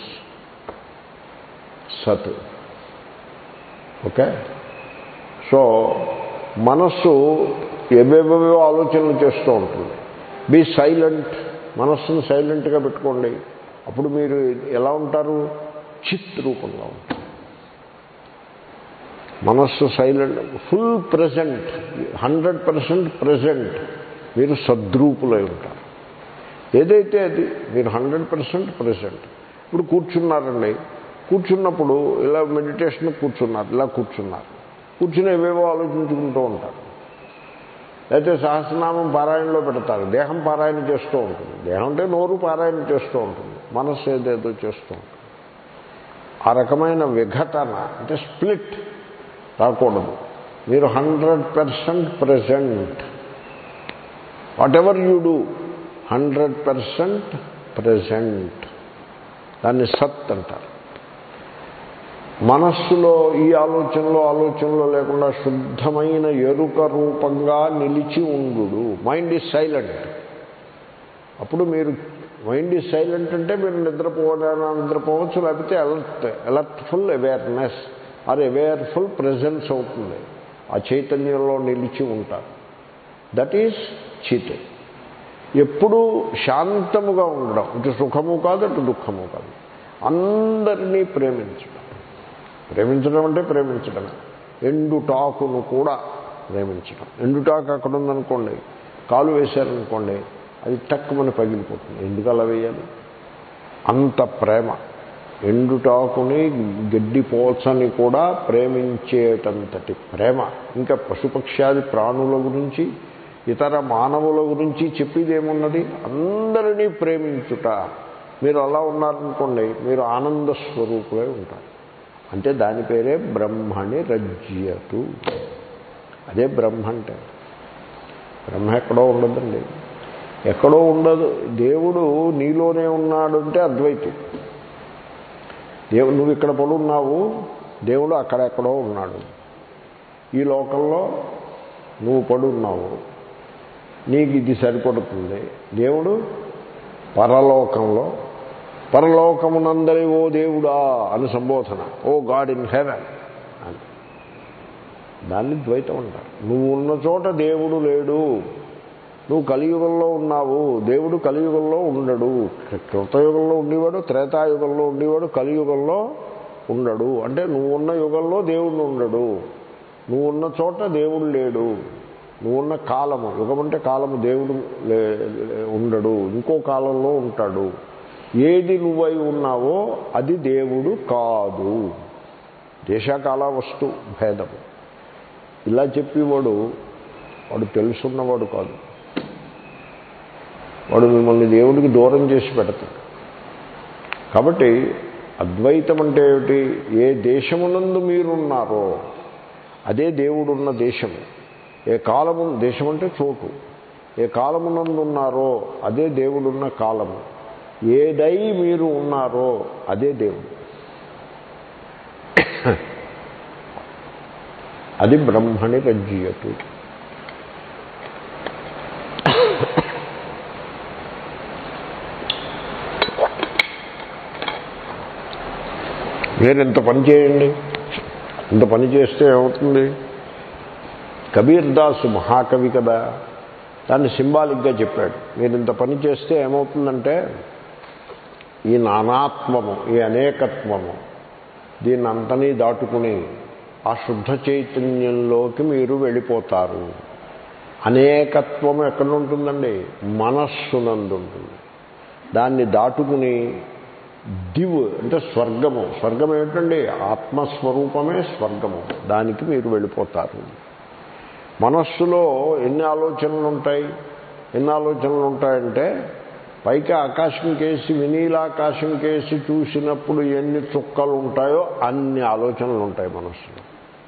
sat. Okay. So మనస్సు ఏవేవో ఆలోచనలు చేస్తూ ఉంటుంది. బీ సైలెంట్, మనస్సును సైలెంట్గా పెట్టుకోండి. అప్పుడు మీరు ఎలా ఉంటారు? చిత్ రూపంగా ఉంటారు. మనస్సు silent, full present, hundred percent present, మీరు సద్రూపులై ఉంటారు. ఏదైతే అది మీరు హండ్రెడ్ పర్సెంట్ ప్రెజెంట్. ఇప్పుడు కూర్చున్నారండి, కూర్చున్నప్పుడు ఇలా మెడిటేషన్ కూర్చున్నారు, ఇలా కూర్చున్నారు, కూర్చుని ఏవేవో ఆలోచించుకుంటూ ఉంటారు. లేకపోతే సహస్రనామం పారాయణలో పెడతారు, దేహం పారాయణ చేస్తూ ఉంటుంది. దేహం అంటే నోరు పారాయణ చేస్తూ ఉంటుంది, మనస్సు ఏదేదో చేస్తూ ఉంటుంది. ఆ రకమైన విఘటన అంటే స్ప్లిట్ రాకూడదు. మీరు hundred percent present, whatever you do hundred percent present, దాన్ని సత్ అంటారు. మనస్సులో ఈ ఆలోచనలో ఆలోచనలో లేకుండా శుద్ధమైన ఎరుక రూపంగా నిలిచి ఉండు. Mind is silent. అప్పుడు మీరు మైండ్ ఈజ్ సైలెంట్ అంటే మీరు నిద్రపోవడానికి నిద్రపోవచ్చు, లేకపోతే alert alertful awareness or awareful presence అవుతుంది. ఆ చైతన్యంలో నిలిచి ఉంటారు. దట్ ఈజ్ చిత్. ఎప్పుడూ శాంతముగా ఉండడం, ఇటు సుఖము కాదు అటు దుఃఖము కాదు. అందరినీ ప్రేమించడం. ప్రేమించడం అంటే ప్రేమించడమే. ఎండుటాకును కూడా ప్రేమించడం. ఎండుటాకు అక్కడ ఉందనుకోండి, కాలు వేశారనుకోండి, అది టక్కుమని పగిలిపోతుంది. ఎందుకు అలా వేయాలి? అంత ప్రేమ. ఎండుటాకుని గడ్డి పోల్చని కూడా ప్రేమించేటంతటి ప్రేమ. ఇంకా పశుపక్ష్యాది ప్రాణుల గురించి, ఇతర మానవుల గురించి చెప్పేదేమున్నది? అందరినీ ప్రేమించుట. మీరు అలా ఉన్నారనుకోండి, మీరు ఆనంద స్వరూపులై ఉంటారు. అంటే దాని పేరే బ్రహ్మని రజ్యతు. అదే బ్రహ్మ అంటే. బ్రహ్మ ఎక్కడో ఉండదండి, ఎక్కడో ఉండదు. దేవుడు నీలోనే ఉన్నాడు అంటే అద్వైతం. దేవుడు నువ్వు ఇక్కడ పడున్నావు, దేవుడు అక్కడెక్కడో ఉన్నాడు. ఈ లోకంలో నువ్వు పడున్నావు, నీకు ఇది సరిపడుతుంది. దేవుడు పరలోకంలో, పరలోకమునందరి ఓ దేవుడా అని సంబోధన, ఓ గాడ్ ఇన్ హెవెన్ అని. దాన్ని ద్వైతం అంటారు. నువ్వు ఉన్న చోట దేవుడు లేడు. నువ్వు కలియుగంలో ఉన్నావు, దేవుడు కలియుగంలో ఉండడు. కృతయుగంలో ఉండేవాడు, త్రేతాయుగంలో ఉండేవాడు, కలియుగంలో ఉండడు. అంటే నువ్వు ఉన్న యుగంలో దేవుడు ఉండడు, నువ్వు ఉన్న చోట దేవుడు లేడు. నువ్వున్న కాలము, యుగం అంటే కాలము, దేవుడు ఉండడు, ఇంకో కాలంలో ఉంటాడు. ఏది నువ్వై ఉన్నావో అది దేవుడు కాదు. దేశకాల వస్తు భేదము. ఇలా చెప్పేవాడు వాడు తెలుసున్నవాడు కాదు. వాడు మిమ్మల్ని దేవుడికి దూరం చేసి పెడతాడు. కాబట్టి అద్వైతం అంటే ఏమిటి? ఏ దేశమునందు మీరున్నారో అదే దేవుడున్న దేశము. ఏ కాలము, దేశం అంటే చోటు, ఏ కాలమునందు ఉన్నారో అదే దేవుడున్న కాలము. ఏదై మీరు ఉన్నారో అదే దేవుడు. అది బ్రహ్మని రజ్యతు. మీరు ఇంత పని చేయండి, ఇంత పని చేస్తే ఏమవుతుంది? కబీర్ దాసు మహాకవి కదా, దాన్ని సింబాలిక్గా చెప్పాడు. మీరు ఇంత పని చేస్తే ఏమవుతుందంటే ఈ నానాత్మము, ఈ అనేకత్వము, దీన్ని అంతనీ దాటుకుని ఆ శుద్ధ చైతన్యంలోకి మీరు వెళ్ళిపోతారు. అనేకత్వము ఎక్కడ ఉంటుందండి? మనస్సునందు ఉంటుంది. దాన్ని దాటుకుని దివ్ అంటే స్వర్గము. స్వర్గం ఏమిటండి? ఆత్మస్వరూపమే స్వర్గము. దానికి మీరు వెళ్ళిపోతారు. మనస్సులో ఎన్ని ఆలోచనలు ఉంటాయి? ఎన్ని ఆలోచనలు ఉంటాయంటే పైకి ఆకాశం కేసి, వినీలాకాశం కేసి చూసినప్పుడు ఎన్ని చుక్కలు ఉంటాయో అన్ని ఆలోచనలు ఉంటాయి మనస్సులో.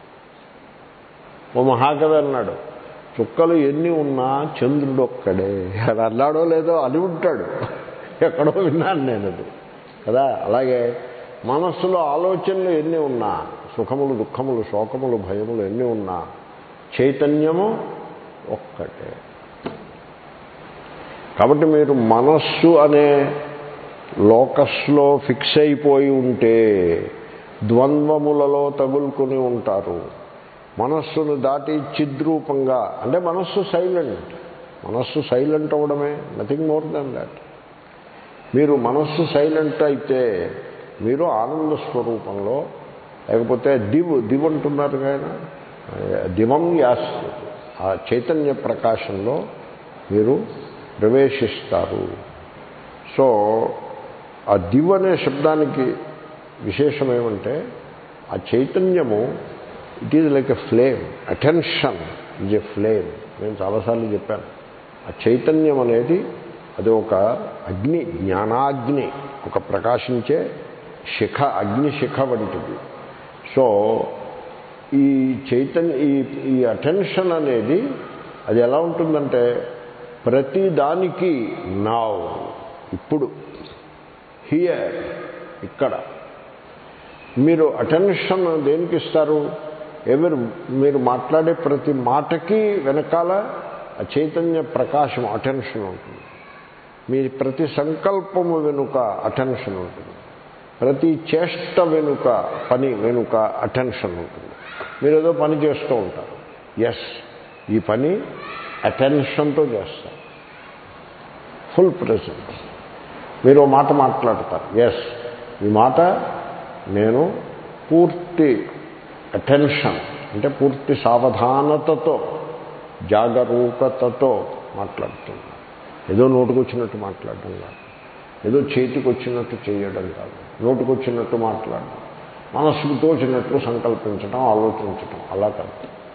ఓ మహాకవి అన్నాడు, చుక్కలు ఎన్ని ఉన్నా చంద్రుడు ఒక్కడే. అది అన్నాడో లేదో అని ఉంటాడు, ఎక్కడో విన్నాను నేను అది కదా. అలాగే మనస్సులో ఆలోచనలు ఎన్ని ఉన్నా, సుఖములు, దుఃఖములు, శోకములు, భయములు ఎన్ని ఉన్నా చైతన్యము ఒక్కటే. కాబట్టి మీరు మనస్సు అనే లోకస్లో ఫిక్స్ అయిపోయి ఉంటే ద్వంద్వములలో తగులుకుని ఉంటారు. మనస్సును దాటి చిద్రూపంగా, అంటే మనస్సు సైలెంట్, మనస్సు సైలెంట్ అవ్వడమే, నథింగ్ మోర్ దెన్ దాట్. మీరు మనస్సు సైలెంట్ అయితే మీరు ఆనంద స్వరూపంలో, లేకపోతే దివ్ దివ్ అంటున్నారు కదా, దివం యాస్తి, ఆ చైతన్య ప్రకాశంలో మీరు ప్రవేశిస్తారు. సో ఆ దివ్ అనే శబ్దానికి విశేషం ఏమంటే ఆ చైతన్యము it is like a flame. Attention is a flame. నేను చాలాసార్లు చెప్పాను. ఆ చైతన్యం అనేది అది ఒక అగ్ని, జ్ఞానాగ్ని, ఒక ప్రకాశించే శిఖ, అగ్ని శిఖ వంటిది. సో ఈ చైతన్య, ఈ ఈ అటెన్షన్ అనేది అది ఎలా ఉంటుందంటే ప్రతి దానికి నౌ, ఇప్పుడు, హియర్, ఇక్కడ. మీరు అటెన్షన్ దేనికి ఇస్తారు? ఎవరు మీరు మాట్లాడే ప్రతి మాటకి వెనకాల ఆ చైతన్య ప్రకాశం, అటెన్షన్ ఉంటుంది. మీ ప్రతి సంకల్పము వెనుక అటెన్షన్ ఉంటుంది. ప్రతి చేష్ట వెనుక, పని వెనుక అటెన్షన్ ఉంటుంది. మీరు ఏదో పని చేస్తూ ఉంటారు, ఎస్, ఈ పని అటెన్షన్తో చేస్తారు, ఫుల్ ప్రెజెన్స్. మీరు మాట మాట్లాడతారు, ఎస్, ఈ మాట నేను పూర్తి అటెన్షన్ అంటే పూర్తి సావధానతతో, జాగరూకతతో మాట్లాడుతున్నాను. ఏదో నోటుకొచ్చినట్టు మాట్లాడడం కాదు, ఏదో చేతికి వచ్చినట్టు చేయడం కాదు, నోటుకొచ్చినట్టు మాట్లాడడం, మనస్సుకు తోచినట్టు సంకల్పించడం, ఆలోచించడం, అలా కాదు.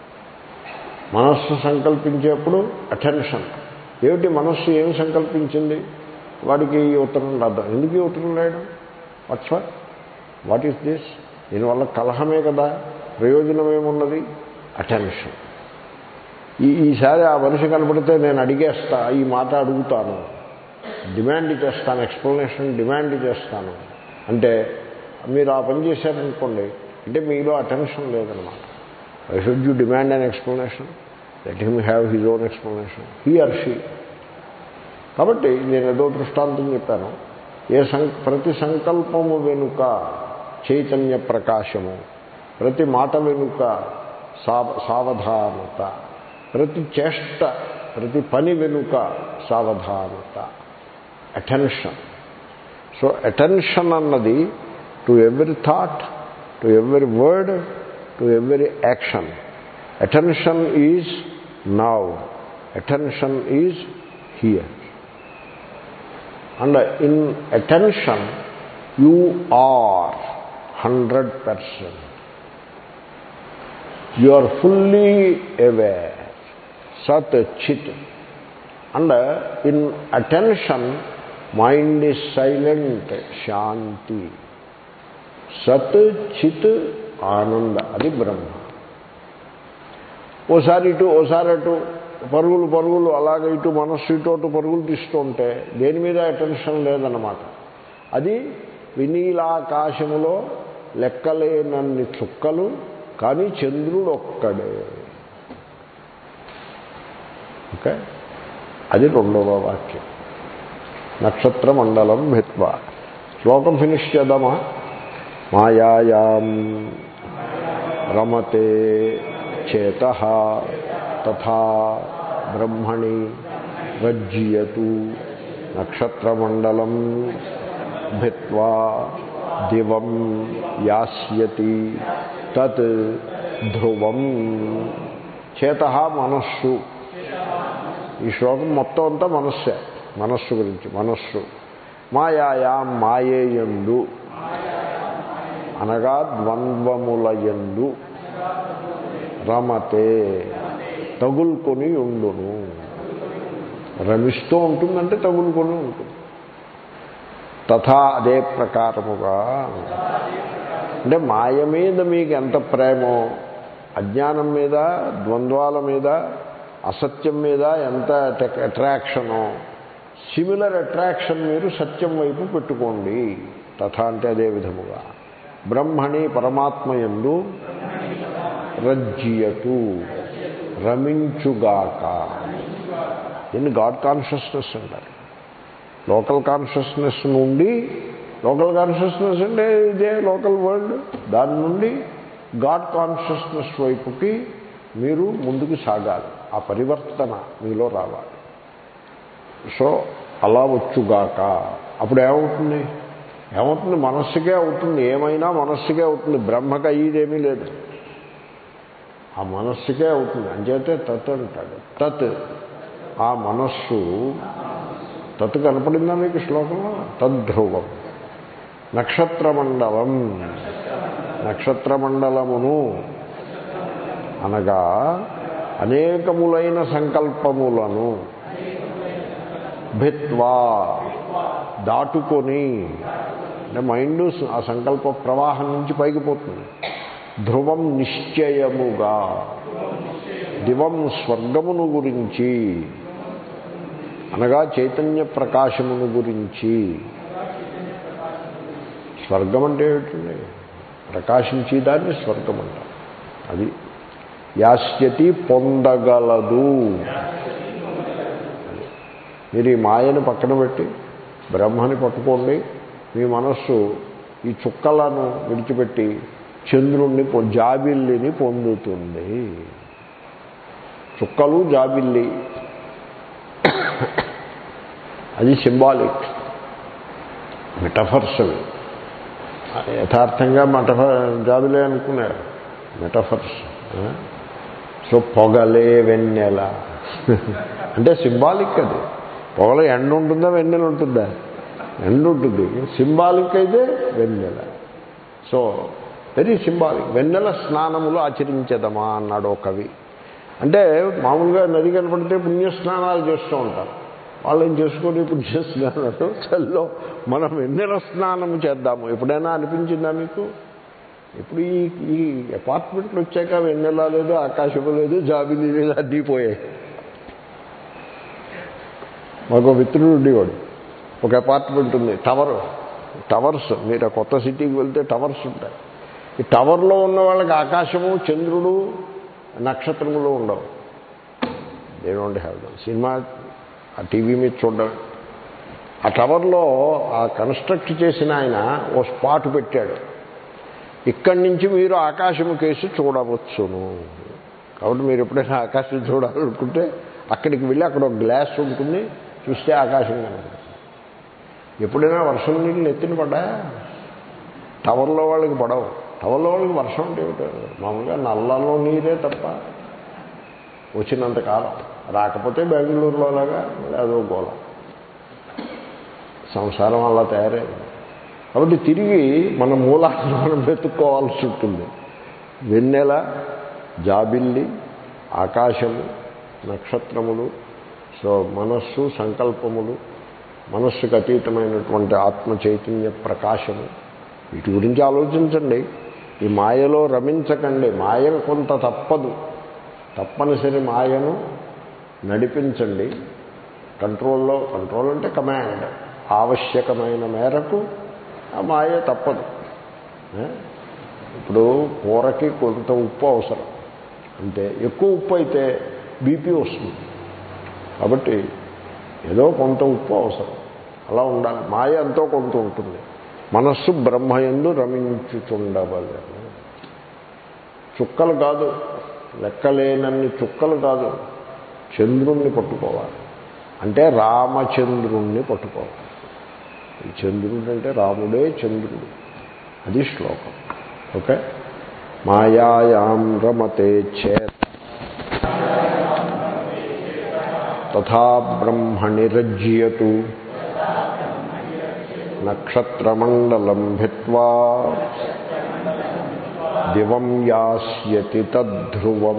మనస్సు సంకల్పించేప్పుడు అటెన్షన్. ఏమిటి మనస్సు ఏం సంకల్పించింది? వాడికి ఈ ఉత్తరం రాద్దాం. ఎందుకు ఈ ఉత్తరం రాయడం? What's what what is this? దీనివల్ల కలహమే కదా, ప్రయోజనం ఏమున్నది? అటెన్షన్. ఈ ఈసారి ఆ మనిషి కనపడితే నేను అడిగేస్తా, ఈ మాట అడుగుతాను, డిమాండ్ చేస్తాను, ఎక్స్ప్లెనేషన్ డిమాండ్ చేస్తాను అంటే మీరు ఆ పని చేశారనుకోండి, అంటే మీలో అటెన్షన్ లేదనమాట. Why should you demand an explanation? Let him have his own explanation, he or she. కాబట్టి నేను ఏదో దృష్టాంతం చెప్పాను. ఏ సం ప్రతి సంకల్పము వెనుక చైతన్య ప్రకాశము, ప్రతి మాట వెనుక సావ సావధానత, ప్రతి చేష్ట ప్రతి పని వెనుక సావధానత, అటెన్షన్. సో అటెన్షన్ అన్నది to every thought, to every word, to every action. Attention is now, attention is here. And in attention you are hundred percent. You are fully aware, సత్ చిత్. And in attention mind is silent, శాంతి. సత్ చిత్ ఆనంద, అది బ్రహ్మ. ఓసారి ఇటు ఓసారి అటు పరుగులు పరుగులు అలాగే ఇటు మనస్సు ఇటు అటు పరుగులు తీస్తూ ఉంటే దేని మీద అటెన్షన్ లేదన్నమాట. అది వినీలాకాశములో లెక్కలేనన్ని చుక్కలు, కానీ చంద్రుడు ఒక్కడే. ఓకే, అది రెండవ వాక్యం. నక్షత్ర మండలం భిత్వా. శ్లోకం ఫినిష్ చేద్దామా? మాయాయాం రమతే చేతః తథా బ్రహ్మణి రజ్యతు నక్షత్రమండలం భిత్వా దివం యాస్యతి తత్ ధ్రువం. చేతః మనస్సు. ఈ శ్లోకం మొత్తం అంతా మనస్సే, మనస్సు గురించి. మనస్సు మాయాయాం మాయేయందు అనగా ద్వంద్వములయందు రమతే తగులుకొని ఉండును. రమిస్తూ ఉంటుందంటే తగులుకొని ఉంటుంది. తథా అదే ప్రకారముగా, అంటే మాయ మీద మీకు ఎంత ప్రేమో, అజ్ఞానం మీద, ద్వంద్వాల మీద, అసత్యం మీద ఎంత అట్రాక్షనో, సిమిలర్ అట్రాక్షన్ మీరు సత్యం వైపు పెట్టుకోండి. తథా అంటే అదే విధముగా బ్రహ్మణి పరమాత్మయందు రజ్యతు రమించుగాక. దీన్ని గాడ్ కాన్షియస్నెస్ అంటారు. లోకల్ కాన్షియస్నెస్ నుండి, లోకల్ కాన్షియస్నెస్ అంటే ఇదే లోకల్ వరల్డ్, దాని నుండి గాడ్ కాన్షియస్నెస్ వైపుకి మీరు ముందుకు సాగాలి. ఆ పరివర్తన మీలో రావాలి. సో అలా వచ్చుగాక. అప్పుడు ఏమవుతుంది? ఏమవుతుంది? మనస్సుకే అవుతుంది. ఏమైనా మనస్సుకే అవుతుంది. బ్రహ్మకు అయ్యేదేమీ లేదు, ఆ మనస్సుకే అవుతుంది. అంచేతే తత్ అంటాడు. తత్ ఆ మనస్సు. తత్ కనపడిందా మీకు శ్లోకంలో? తద్ధ్రువం. నక్షత్రమండలం, నక్షత్రమండలమును అనగా అనేకములైన సంకల్పములను భిత్వా దాటుకొని, అంటే మైండ్ ఆ సంకల్ప ప్రవాహం నుంచి పైకి పోతుంది. ధ్రువం నిశ్చయముగా, దివం స్వర్గమును గురించి అనగా చైతన్య ప్రకాశమును గురించి. స్వర్గం అంటే ఏమిటండి? ప్రకాశించి దాన్ని స్వర్గం అంటారు. అది యాస్యతి పొందగలదు. మీరు ఈ మాయను పక్కన పెట్టి బ్రహ్మని పట్టుకోండి. మీ మనస్సు ఈ చుక్కలను విడిచిపెట్టి చంద్రుణ్ణి జాబిల్లిని పొందుతుంది. చుక్కలు జాబిల్లి అది సింబాలిక్, మెటఫర్స్ అవి. యథార్థంగా మెటఫర్ జాబిలే అనుకున్నారు, మెటఫర్స్. సో పొగలే వెన్నెల అంటే సింబాలిక్. అది పొగలో ఎండ ఉంటుందా వెన్నెల ఉంటుందా? ఎండ ఉంటుంది. సింబాలిక్ అయితే వెన్నెల. So very symbolic. వెన్నెల స్నానములు ఆచరించేదమా అన్నాడు ఒక కవి. అంటే మామూలుగా నది కనపడితే పుణ్యస్నానాలు చేస్తూ ఉంటారు. వాళ్ళని చేసుకొని పుణ్యస్నానాలు చల్లో మనం వెన్నెల స్నానం చేద్దాము. ఎప్పుడైనా అనిపించిందా మీకు? ఇప్పుడు ఈ ఈ అపార్ట్మెంట్లు వచ్చాక వెన్నెల లేదు, ఆకాశము లేదు, జాబిలీ లేదు, అద్దీ పోయాయి. మాకు మిత్రుడు ఉండేవాడు, ఒక అపార్ట్మెంట్ ఉంది, టవర్ టవర్స్ మీరు కొత్త సిటీకి వెళ్తే టవర్స్ ఉంటాయి. ఈ టవర్లో ఉన్న వాళ్ళకి ఆకాశము, చంద్రుడు, నక్షత్రములు ఉండవు. They don't have them. Cinema ఆ టీవీ మీద చూడడం. ఆ టవర్లో ఆ కన్స్ట్రక్ట్ చేసిన ఆయన ఓ స్పాట్ పెట్టాడు, ఇక్కడి నుంచి మీరు ఆకాశము కేసి చూడవచ్చును. కాబట్టి మీరు ఎప్పుడైనా ఆకాశం చూడాలనుకుంటే అక్కడికి వెళ్ళి అక్కడ ఒక గ్లాస్ ఉంటుంది, చూస్తే ఆకాశం కనపడుతుంది. ఎప్పుడైనా వర్షం నీళ్ళు ఎత్తిన పడ్డా టవర్లో వాళ్ళకి పడవు. టవర్లో వాళ్ళకి వర్షం అంటే ఏమిటో మామూలుగా నల్లలో నీరే తప్ప వచ్చినంతకాలం, రాకపోతే బెంగళూరులో లాగా అదో గోళ. సంసారం అలా తయారైంది. కాబట్టి తిరిగి మన మూలాన్ని మనం వెతుక్కోవాల్సి ఉంటుంది. వెన్నెల, జాబిల్లి, ఆకాశము, నక్షత్రములు, సో మనస్సు, సంకల్పములు, మనస్సుకు అతీతమైనటువంటి ఆత్మ చైతన్య ప్రకాశము, వీటి గురించి ఆలోచించండి. ఈ మాయలో రమించకండి. మాయ కొంత తప్పదు, తప్పనిసరి మాయను నడిపించండి. కంట్రోల్లో, కంట్రోల్ అంటే కమాండ్, ఆవశ్యకమైన మేరకు ఆ మాయ తప్పదు. ఇప్పుడు కూరకి కొంత ఉప్పు అవసరం, అంటే ఎక్కువ ఉప్పు అయితే బీపీ వస్తుంది. కాబట్టి ఏదో కొంత ఉప్పు అవసరం, అలా ఉండాలి. మాయ ఎంతో కొంత ఉంటుంది. మనస్సు బ్రహ్మయందు రమించుచుండవలెను. చుక్కలు కాదు, లెక్కలేనన్ని చుక్కలు కాదు, చంద్రుణ్ణి పట్టుకోవాలి. అంటే రామచంద్రుణ్ణి పట్టుకోవాలి. ఈ చంద్రుడు అంటే రాముడే చంద్రుడు, అది శ్లోకం. ఓకే. మాయాయాం రమతే చేత్ తథా బ్రహ్మణి రజ్యతు నక్షత్రమండలం భిత్వా దివం యాస్యతి తద్ధ్రువం.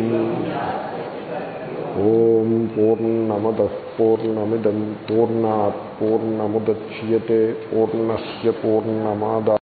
ఓం పూర్ణమదః పూర్ణమిదం పూర్ణాత్ పూర్ణముదచ్యతే పూర్ణస్య పూర్ణమాదాయ